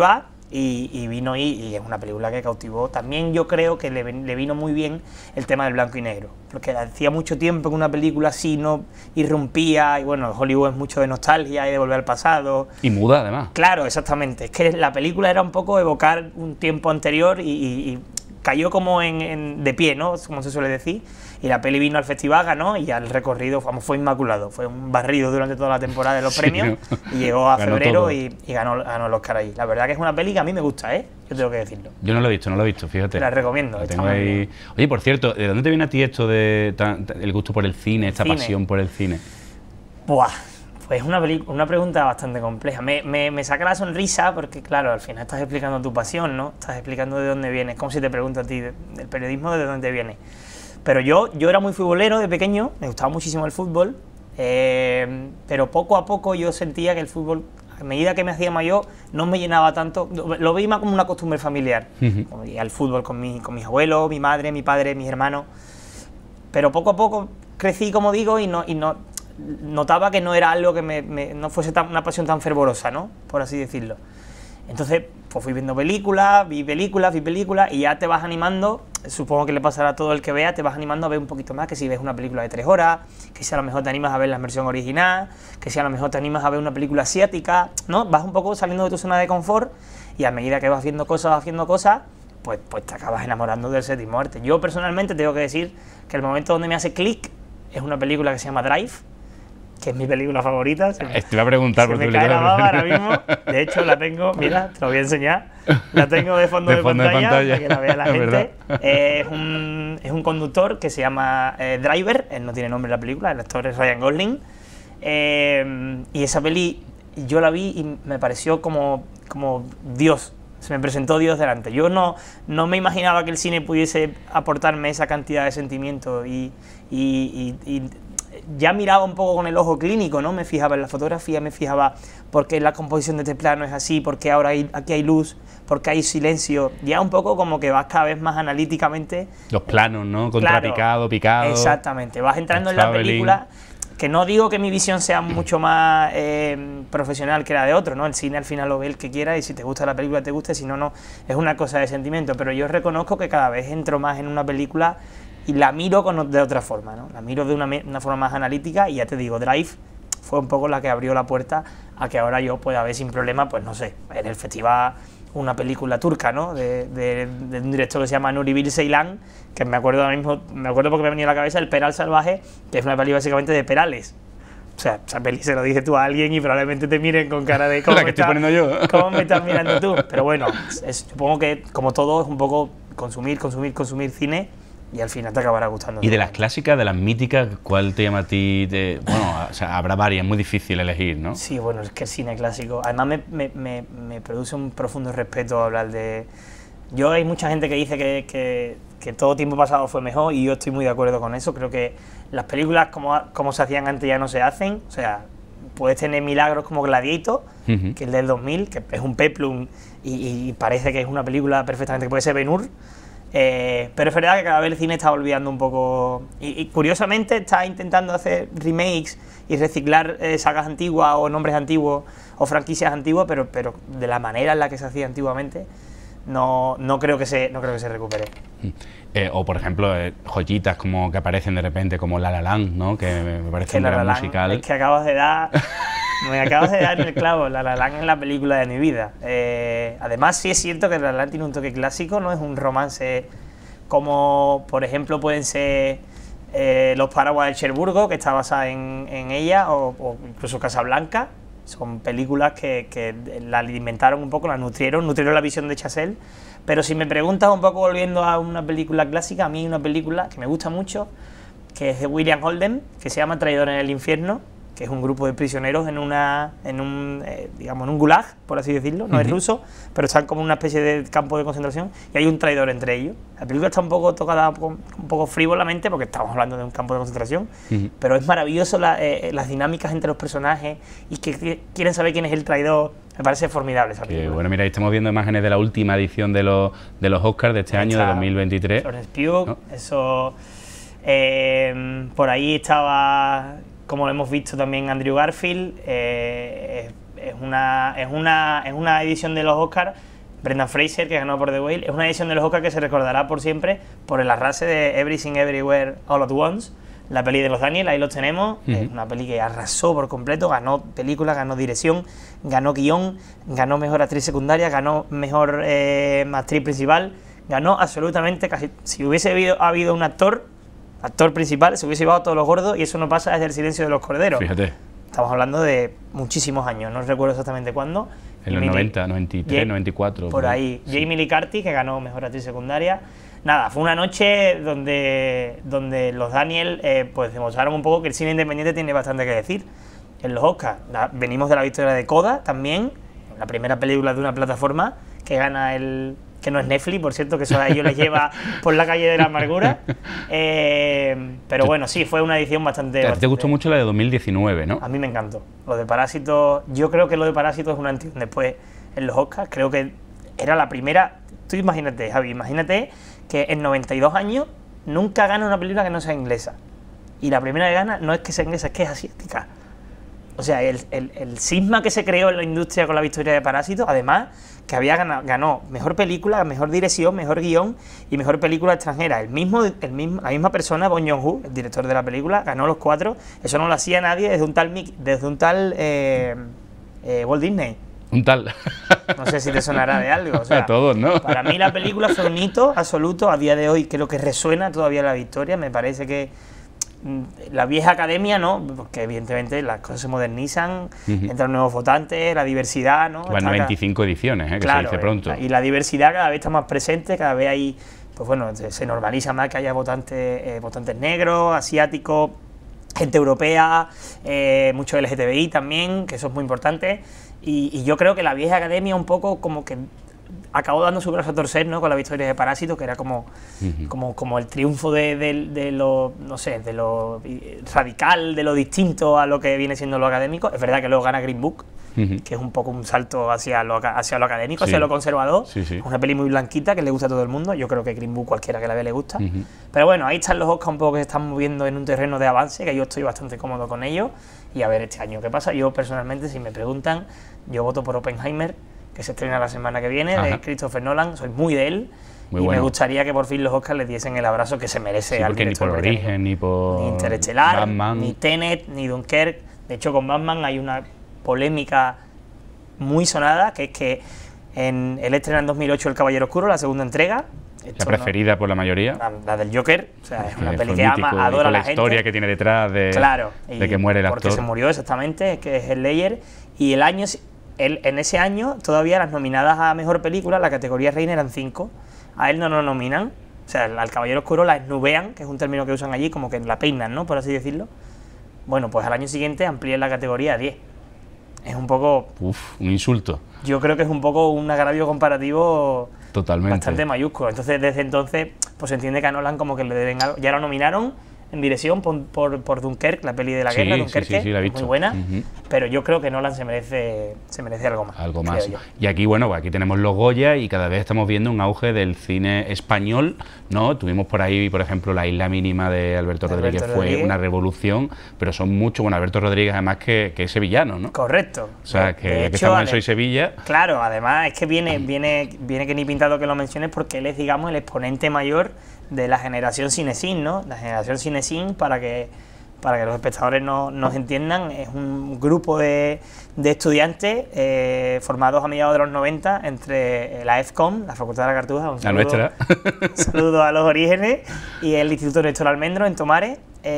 S8: y vino y es una película que cautivó. También yo creo que le vino muy bien el tema del blanco y negro, porque hacía mucho tiempo que una película así no irrumpía, y bueno, Hollywood es mucho de nostalgia y de volver al pasado.
S1: Y muda, además.
S8: Claro, exactamente. Es que la película era un poco evocar un tiempo anterior y cayó como de pie, ¿no? Como se suele decir. Y la peli vino al festival, ganó, y ya el recorrido fue inmaculado. Fue un barrido durante toda la temporada de los premios, y llegó a febrero y ganó el Oscar ahí. La verdad que es una peli que a mí me gusta, ¿eh? Yo tengo que decirlo.
S1: Yo no lo he visto, fíjate.
S8: Te la recomiendo.
S1: La tengo ahí. Oye, por cierto, ¿de dónde te viene a ti esto de el gusto por el cine, esta pasión por el cine?
S8: Buah, pues una pregunta bastante compleja. Me saca la sonrisa porque, claro, al final estás explicando tu pasión, ¿no? Estás explicando de dónde viene. Es como si te pregunto a ti del periodismo, de dónde viene. Pero yo era muy futbolero de pequeño, me gustaba muchísimo el fútbol, pero poco a poco yo sentía que el fútbol, a medida que me hacía mayor, no me llenaba tanto, lo veía más como una costumbre familiar, como ir al fútbol con mis abuelos, mi madre, mi padre, mis hermanos, pero poco a poco crecí, como digo, y notaba que no era algo que no fuese una pasión tan fervorosa, ¿no? Por así decirlo. Entonces, pues fui viendo películas, vi películas, y ya te vas animando, supongo que le pasará a todo el que vea, te vas animando a ver un poquito más, que si ves una película de 3 horas, que si a lo mejor te animas a ver la versión original, que si a lo mejor te animas a ver una película asiática, ¿no? Vas un poco saliendo de tu zona de confort, y a medida que vas haciendo cosas, pues te acabas enamorando del séptimo arte. Yo personalmente tengo que decir que el momento donde me hace clic es una película que se llama Drive, que es mi película favorita.
S1: Te iba a preguntar por tu película.
S8: Me cae la baba ahora mismo. De hecho, la tengo, mira, te lo voy a enseñar. La tengo de fondo de pantalla para que la vea la gente. Es un conductor que se llama Driver, él no tiene nombre en la película, el actor es Ryan Gosling. Y esa peli yo la vi y me pareció como Dios. Se me presentó Dios delante. Yo no me imaginaba que el cine pudiese aportarme esa cantidad de sentimientos y ya miraba un poco con el ojo clínico, ¿no? Me fijaba en la fotografía, me fijaba por qué la composición de este plano es así, por qué ahora aquí hay luz, por qué hay silencio. Ya un poco como que vas cada vez más analíticamente.
S1: Los planos, ¿no? Contrapicado, picado.
S8: Exactamente. Vas entrando en la película, que no digo que mi visión sea mucho más profesional que la de otro, ¿no? El cine al final lo ve el que quiera y si te gusta la película te gusta, si no, no. Es una cosa de sentimiento, pero yo reconozco que cada vez entro más en una película y la miro de otra forma, ¿no? La miro de una forma más analítica y ya te digo, Drive fue un poco la que abrió la puerta a que ahora yo pueda ver sin problema, pues no sé, en el festival una película turca, ¿no? De un director que se llama Nuri Bilge Ceylan, que me acuerdo ahora mismo, porque me venía a la cabeza El Peral Salvaje, que es una peli básicamente de perales. O sea, esa peli se lo dices tú a alguien y probablemente te miren con cara de ¿cómo,
S1: la que estoy poniendo yo?
S8: ¿Cómo me estás mirando tú? Pero bueno, supongo que como todo es un poco consumir cine y al final te acabará gustando.
S1: Y de las clásicas, de las míticas, ¿cuál te llama a ti? Bueno, o sea, habrá varias, es muy difícil elegir, ¿no?
S8: Sí, bueno, es que el cine clásico, además me produce un profundo respeto hablar de... Hay mucha gente que dice que todo tiempo pasado fue mejor y yo estoy muy de acuerdo con eso. Creo que las películas como se hacían antes ya no se hacen, o sea, puedes tener milagros como Gladiator, que es del 2000, que es un peplum y parece que es una película perfectamente que puede ser Ben-Hur. Pero es verdad que cada vez el cine está olvidando un poco y curiosamente está intentando hacer remakes y reciclar sagas antiguas o nombres antiguos o franquicias antiguas, pero de la manera en la que se hacía antiguamente no creo que se recupere.
S1: O por ejemplo joyitas como que aparecen de repente como La La Land, ¿no? Que me parece un gran musical.
S8: Es que me acabas de dar en el clavo. La La Land es la película de mi vida. Además sí es cierto que La La Land tiene un toque clásico, no es un romance como por ejemplo pueden ser Los Paraguas de Cherburgo, que está basada en ella, o incluso Casablanca. Son películas que la alimentaron un poco, la nutrieron la visión de Chazelle. Pero si me preguntas un poco volviendo a una película clásica, a mí hay una película que me gusta mucho, que es de William Holden, que se llama Traidores en el infierno, que es un grupo de prisioneros en un gulag, por así decirlo, no es ruso, pero están como en una especie de campo de concentración y hay un traidor entre ellos. La película está un poco tocada, un poco frívolamente, porque estamos hablando de un campo de concentración, pero es maravilloso las dinámicas entre los personajes y que quieren saber quién es el traidor. Me parece formidable esa película.
S1: Bueno, mira, ahí estamos viendo imágenes de la última edición de los Oscars de este año, de 2023.
S8: Florence Pugh, ¿no? Eso... por ahí estaba... Como lo hemos visto también Andrew Garfield, es una edición de los Oscars Brendan Fraser, que ganó por The Whale. Es una edición de los Oscars que se recordará por siempre por el arrase de Everything Everywhere All at Once, la peli de los Daniel, ahí los tenemos. Una peli que arrasó por completo, ganó película, ganó dirección, ganó guión, ganó mejor actriz secundaria, ganó mejor actriz principal, ganó absolutamente casi. Si hubiese habido un actor principal, se hubiese llevado a todos los gordos, y eso no pasa desde El silencio de los corderos.
S1: Fíjate.
S8: Estamos hablando de muchísimos años, no recuerdo exactamente cuándo.
S1: En los 90, 93, 94.
S8: Por ahí. Sí. Jamie Lee Curtis, que ganó mejor actriz secundaria. Nada, fue una noche donde los Daniel pues demostraron un poco que el cine independiente tiene bastante que decir. En los Oscars venimos de la victoria de Coda también, la primera película de una plataforma que gana que no es Netflix, por cierto, que eso a ellos les lleva por la calle de la amargura. Pero bueno, sí, fue una edición bastante...
S1: ¿Te gustó mucho la de 2019, no?
S8: A mí me encantó. Lo de Parásitos, yo creo que lo de Parásitos es un antes y un después en los Oscars. Creo que era la primera... Tú imagínate, Javi, imagínate que en 92 años nunca gana una película que no sea inglesa. Y la primera que gana no es que sea inglesa, es que es asiática. O sea, el cisma que se creó en la industria con la victoria de Parásitos, además, que ganó mejor película, mejor dirección, mejor guión y mejor película extranjera. La misma persona, Bong Joon-ho, el director de la película, ganó los 4. Eso no lo hacía nadie desde un tal Walt Disney.
S1: Un tal.
S8: No sé si te sonará de algo. O sea,
S1: a todos, ¿no?
S8: Para mí la película fue un hito absoluto. A día de hoy creo que resuena todavía la victoria. Me parece que la vieja academia, ¿no? Porque evidentemente las cosas se modernizan, entran nuevos votantes, la diversidad, ¿no?
S1: Van 95 ediciones, que
S8: claro,
S1: se dice pronto.
S8: Y la diversidad cada vez está más presente, cada vez hay, pues bueno, se normaliza más que haya votantes negros, asiáticos, gente europea, mucho LGTBI también, que eso es muy importante. Y yo creo que la vieja academia un poco como que acabó dando su brazo a torcer, ¿no? Con la victoria de Parásitos, que era como el triunfo de lo, no sé, de lo radical, de lo distinto a lo que viene siendo lo académico. Es verdad que luego gana Green Book, que es un poco un salto hacia lo académico, hacia lo conservador. Es una peli muy blanquita que le gusta a todo el mundo. Yo creo que Green Book cualquiera que la ve le gusta. Pero bueno, ahí están los Oscars un poco que se están moviendo en un terreno de avance, que yo estoy bastante cómodo con ellos. Y a ver este año qué pasa. Yo personalmente, si me preguntan, yo voto por Oppenheimer, que se estrena la semana que viene, de Christopher Nolan. Soy muy de él. Muy bueno. Me gustaría que por fin los Oscars les diesen el abrazo que se merece.
S1: Sí, porque ni por Origen, ni por
S8: Interestelar,
S1: Batman,
S8: ni Tenet, ni Dunkirk. De hecho, con Batman hay una polémica muy sonada, que es que él estrena en 2008 El Caballero Oscuro, la segunda entrega.
S1: La preferida por la mayoría.
S8: La del Joker, o sea, es una peli que ama, adora a la gente.
S1: La historia que tiene detrás de que muere el actor.
S8: Porque se murió exactamente, que es el Ledger. Y en ese año todavía las nominadas a Mejor Película, la categoría reina, eran 5. A él no lo nominan. O sea, al Caballero Oscuro la esnubean, que es un término que usan allí, como que la peinan, ¿no? Por así decirlo. Bueno, pues al año siguiente amplían la categoría a 10. Es un poco...
S1: un insulto.
S8: Yo creo que es un poco un agravio comparativo
S1: totalmente
S8: bastante mayúsculo. Entonces, desde entonces, pues se entiende que a Nolan como que le deben algo. Ya lo nominaron en dirección por Dunkirk, la peli de la guerra, Dunkerque,
S1: la he visto.
S8: Muy buena, pero yo creo que Nolan se merece algo más.
S1: Algo más. Y aquí, bueno, aquí tenemos los Goya y cada vez estamos viendo un auge del cine español, ¿no? Tuvimos por ahí, por ejemplo, La Isla Mínima de Alberto Rodríguez, fue una revolución, pero son muchos, bueno, Alberto Rodríguez además que es sevillano, ¿no?
S8: Correcto.
S1: O sea, que estamos en Soy Sevilla.
S8: Claro, además es que viene que ni pintado que lo menciones, porque él es, digamos, el exponente mayor de la generación Cinesin, ¿no? La generación Cinesin, para que los espectadores nos entiendan, es un grupo de estudiantes formados a mediados de los 90 entre la EFCOM, la Facultad de la Cartuja, un saludo a los Orígenes, y el Instituto Néstor Almendro en Tomares,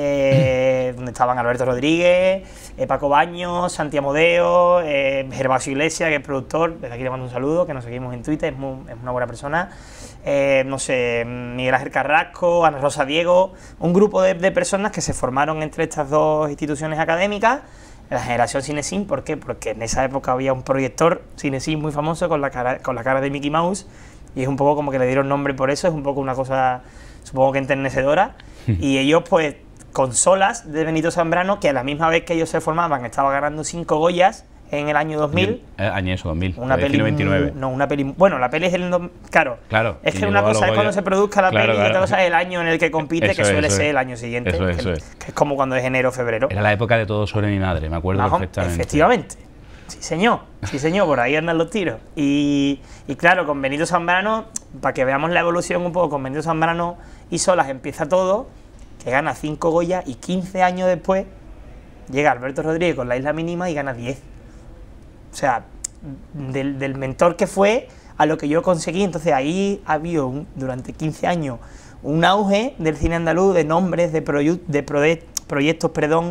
S8: donde estaban Alberto Rodríguez, Paco Baños, Santi Amodeo, Gervasio Iglesias, que es productor, desde aquí le mando un saludo, que nos seguimos en Twitter, es una buena persona. No sé, Miguel Ángel Carrasco, Ana Rosa Diego, un grupo de personas que se formaron entre estas dos instituciones académicas, la generación Cinesin. ¿Por qué? Porque en esa época había un proyector Cinesin muy famoso con la cara de Mickey Mouse, y es un poco como que le dieron nombre por eso, es un poco una cosa, supongo que enternecedora, y ellos pues, consolas de Benito Zambrano, que a la misma vez que ellos se formaban estaba ganando 5 Goyas en el año 2000.
S1: Año eso, 2000.
S8: Una peli
S1: 99.
S8: No, una peli... Bueno, la peli es el... Claro. Es que una cosa es cuando se produzca la peli y otra cosa es el año en el que compite, que suele ser el año siguiente.
S1: Eso es.
S8: Que es como cuando es enero o febrero.
S1: Era la época de Todo sobre mi madre, me acuerdo perfectamente.
S8: Efectivamente. Sí señor, por ahí andan los tiros. Y claro, con Benito Zambrano, para que veamos la evolución un poco, con Benito Zambrano y Solas empieza todo, que gana 5 Goya y 15 años después llega Alberto Rodríguez con La Isla Mínima y gana 10. O sea, del mentor que fue a lo que yo conseguí. Entonces ahí ha habido durante 15 años un auge del cine andaluz, de nombres, de proyectos,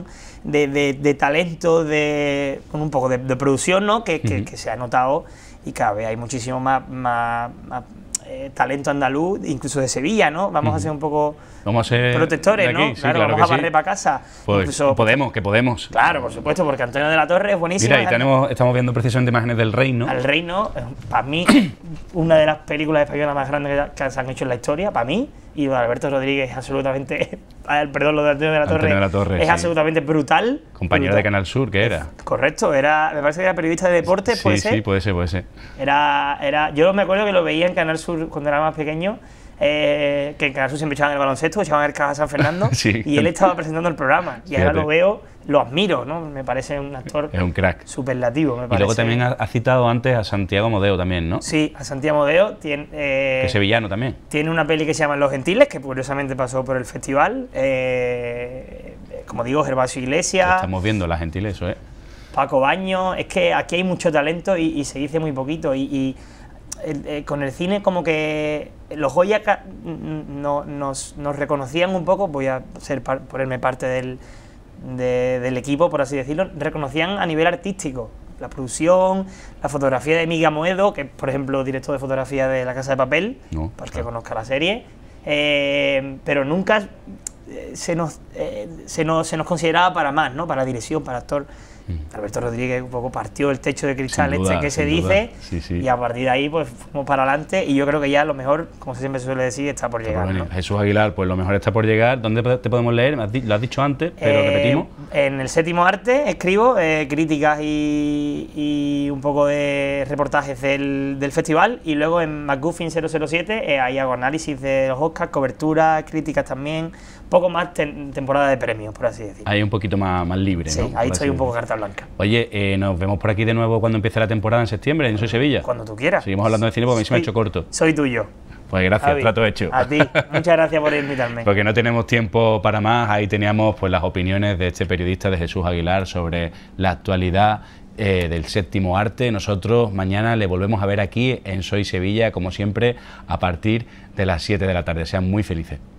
S8: de talento, con un poco de producción, ¿no? que se ha notado, y cada vez hay muchísimo más talento andaluz, incluso de Sevilla, ¿no? Vamos a ser un poco protectores, ¿no?
S1: Sí,
S8: claro, vamos a barrer para casa.
S1: Pues
S8: incluso,
S1: podemos.
S8: Claro, por supuesto, porque Antonio de la Torre es buenísimo.
S1: Mira, y estamos viendo precisamente imagenes del Reino.
S8: El Reino, para mí, una de las películas españolas más grandes que se han hecho en la historia, para mí, y lo de Alberto Rodríguez es absolutamente, perdón, lo de Antonio de la Torre, es absolutamente brutal.
S1: Compañero de Canal Sur, ¿qué era?
S8: Correcto, me parece que era periodista de deporte, ¿puede ser?
S1: Sí, puede ser.
S8: Yo me acuerdo que lo veía en Canal Sur cuando era más pequeño, que en Canal Sur siempre echaban el baloncesto, echaban el Caja San Fernando,
S1: sí.
S8: Y él estaba presentando el programa, y ahora lo veo, lo admiro, ¿no? Me parece un actor...
S1: Es un crack.
S8: Superlativo, me parece.
S1: Y luego también ha citado antes a Santiago Modeo también, ¿no?
S8: Sí, a Santiago Modeo.
S1: Que es sevillano también.
S8: Tiene una peli que se llama Los Gentiles, que curiosamente pasó por el festival. Como digo, Gervasio Iglesias.
S1: Estamos viendo La Gentil, eso,
S8: Paco Baños. Es que aquí hay mucho talento y se dice muy poquito. Con el cine como que los Goya nos reconocían un poco, voy a ponerme parte del equipo, por así decirlo, reconocían a nivel artístico la producción, la fotografía de Miguel Amoedo, que es, por ejemplo, director de fotografía de La Casa de Papel, para el que conozca la serie, pero nunca se nos consideraba para más, ¿no? Para dirección, para actor. Alberto Rodríguez un poco partió el techo de cristal que se dice, sí. Y a partir de ahí pues fuimos para adelante, y yo creo que ya lo mejor, como siempre se suele decir, está por llegar, ¿no?
S1: Jesús Aguilar, pues lo mejor está por llegar. ¿Dónde te podemos leer? Lo has dicho antes, pero repetimos.
S8: En el Séptimo Arte escribo críticas y un poco de reportajes del festival, y luego en McGuffin 007 ahí hago análisis de los Oscars, cobertura, críticas también, poco más temporada de premios, por así decirlo.
S1: Ahí un poquito más libre, ¿no?
S8: Sí, ahí estoy un poco carta blanca.
S1: Oye, nos vemos por aquí de nuevo cuando empiece la temporada en septiembre, en Soy Sevilla.
S8: Cuando tú quieras.
S1: Seguimos hablando de cine porque a mí se me ha hecho corto.
S8: Soy tuyo.
S1: Pues gracias, Javi, trato hecho.
S8: A ti, muchas gracias por invitarme.
S1: Porque no tenemos tiempo para más. Ahí teníamos pues las opiniones de este periodista, de Jesús Aguilar, sobre la actualidad del Séptimo Arte. Nosotros mañana le volvemos a ver aquí en Soy Sevilla, como siempre, a partir de las 7 de la tarde. Sean muy felices.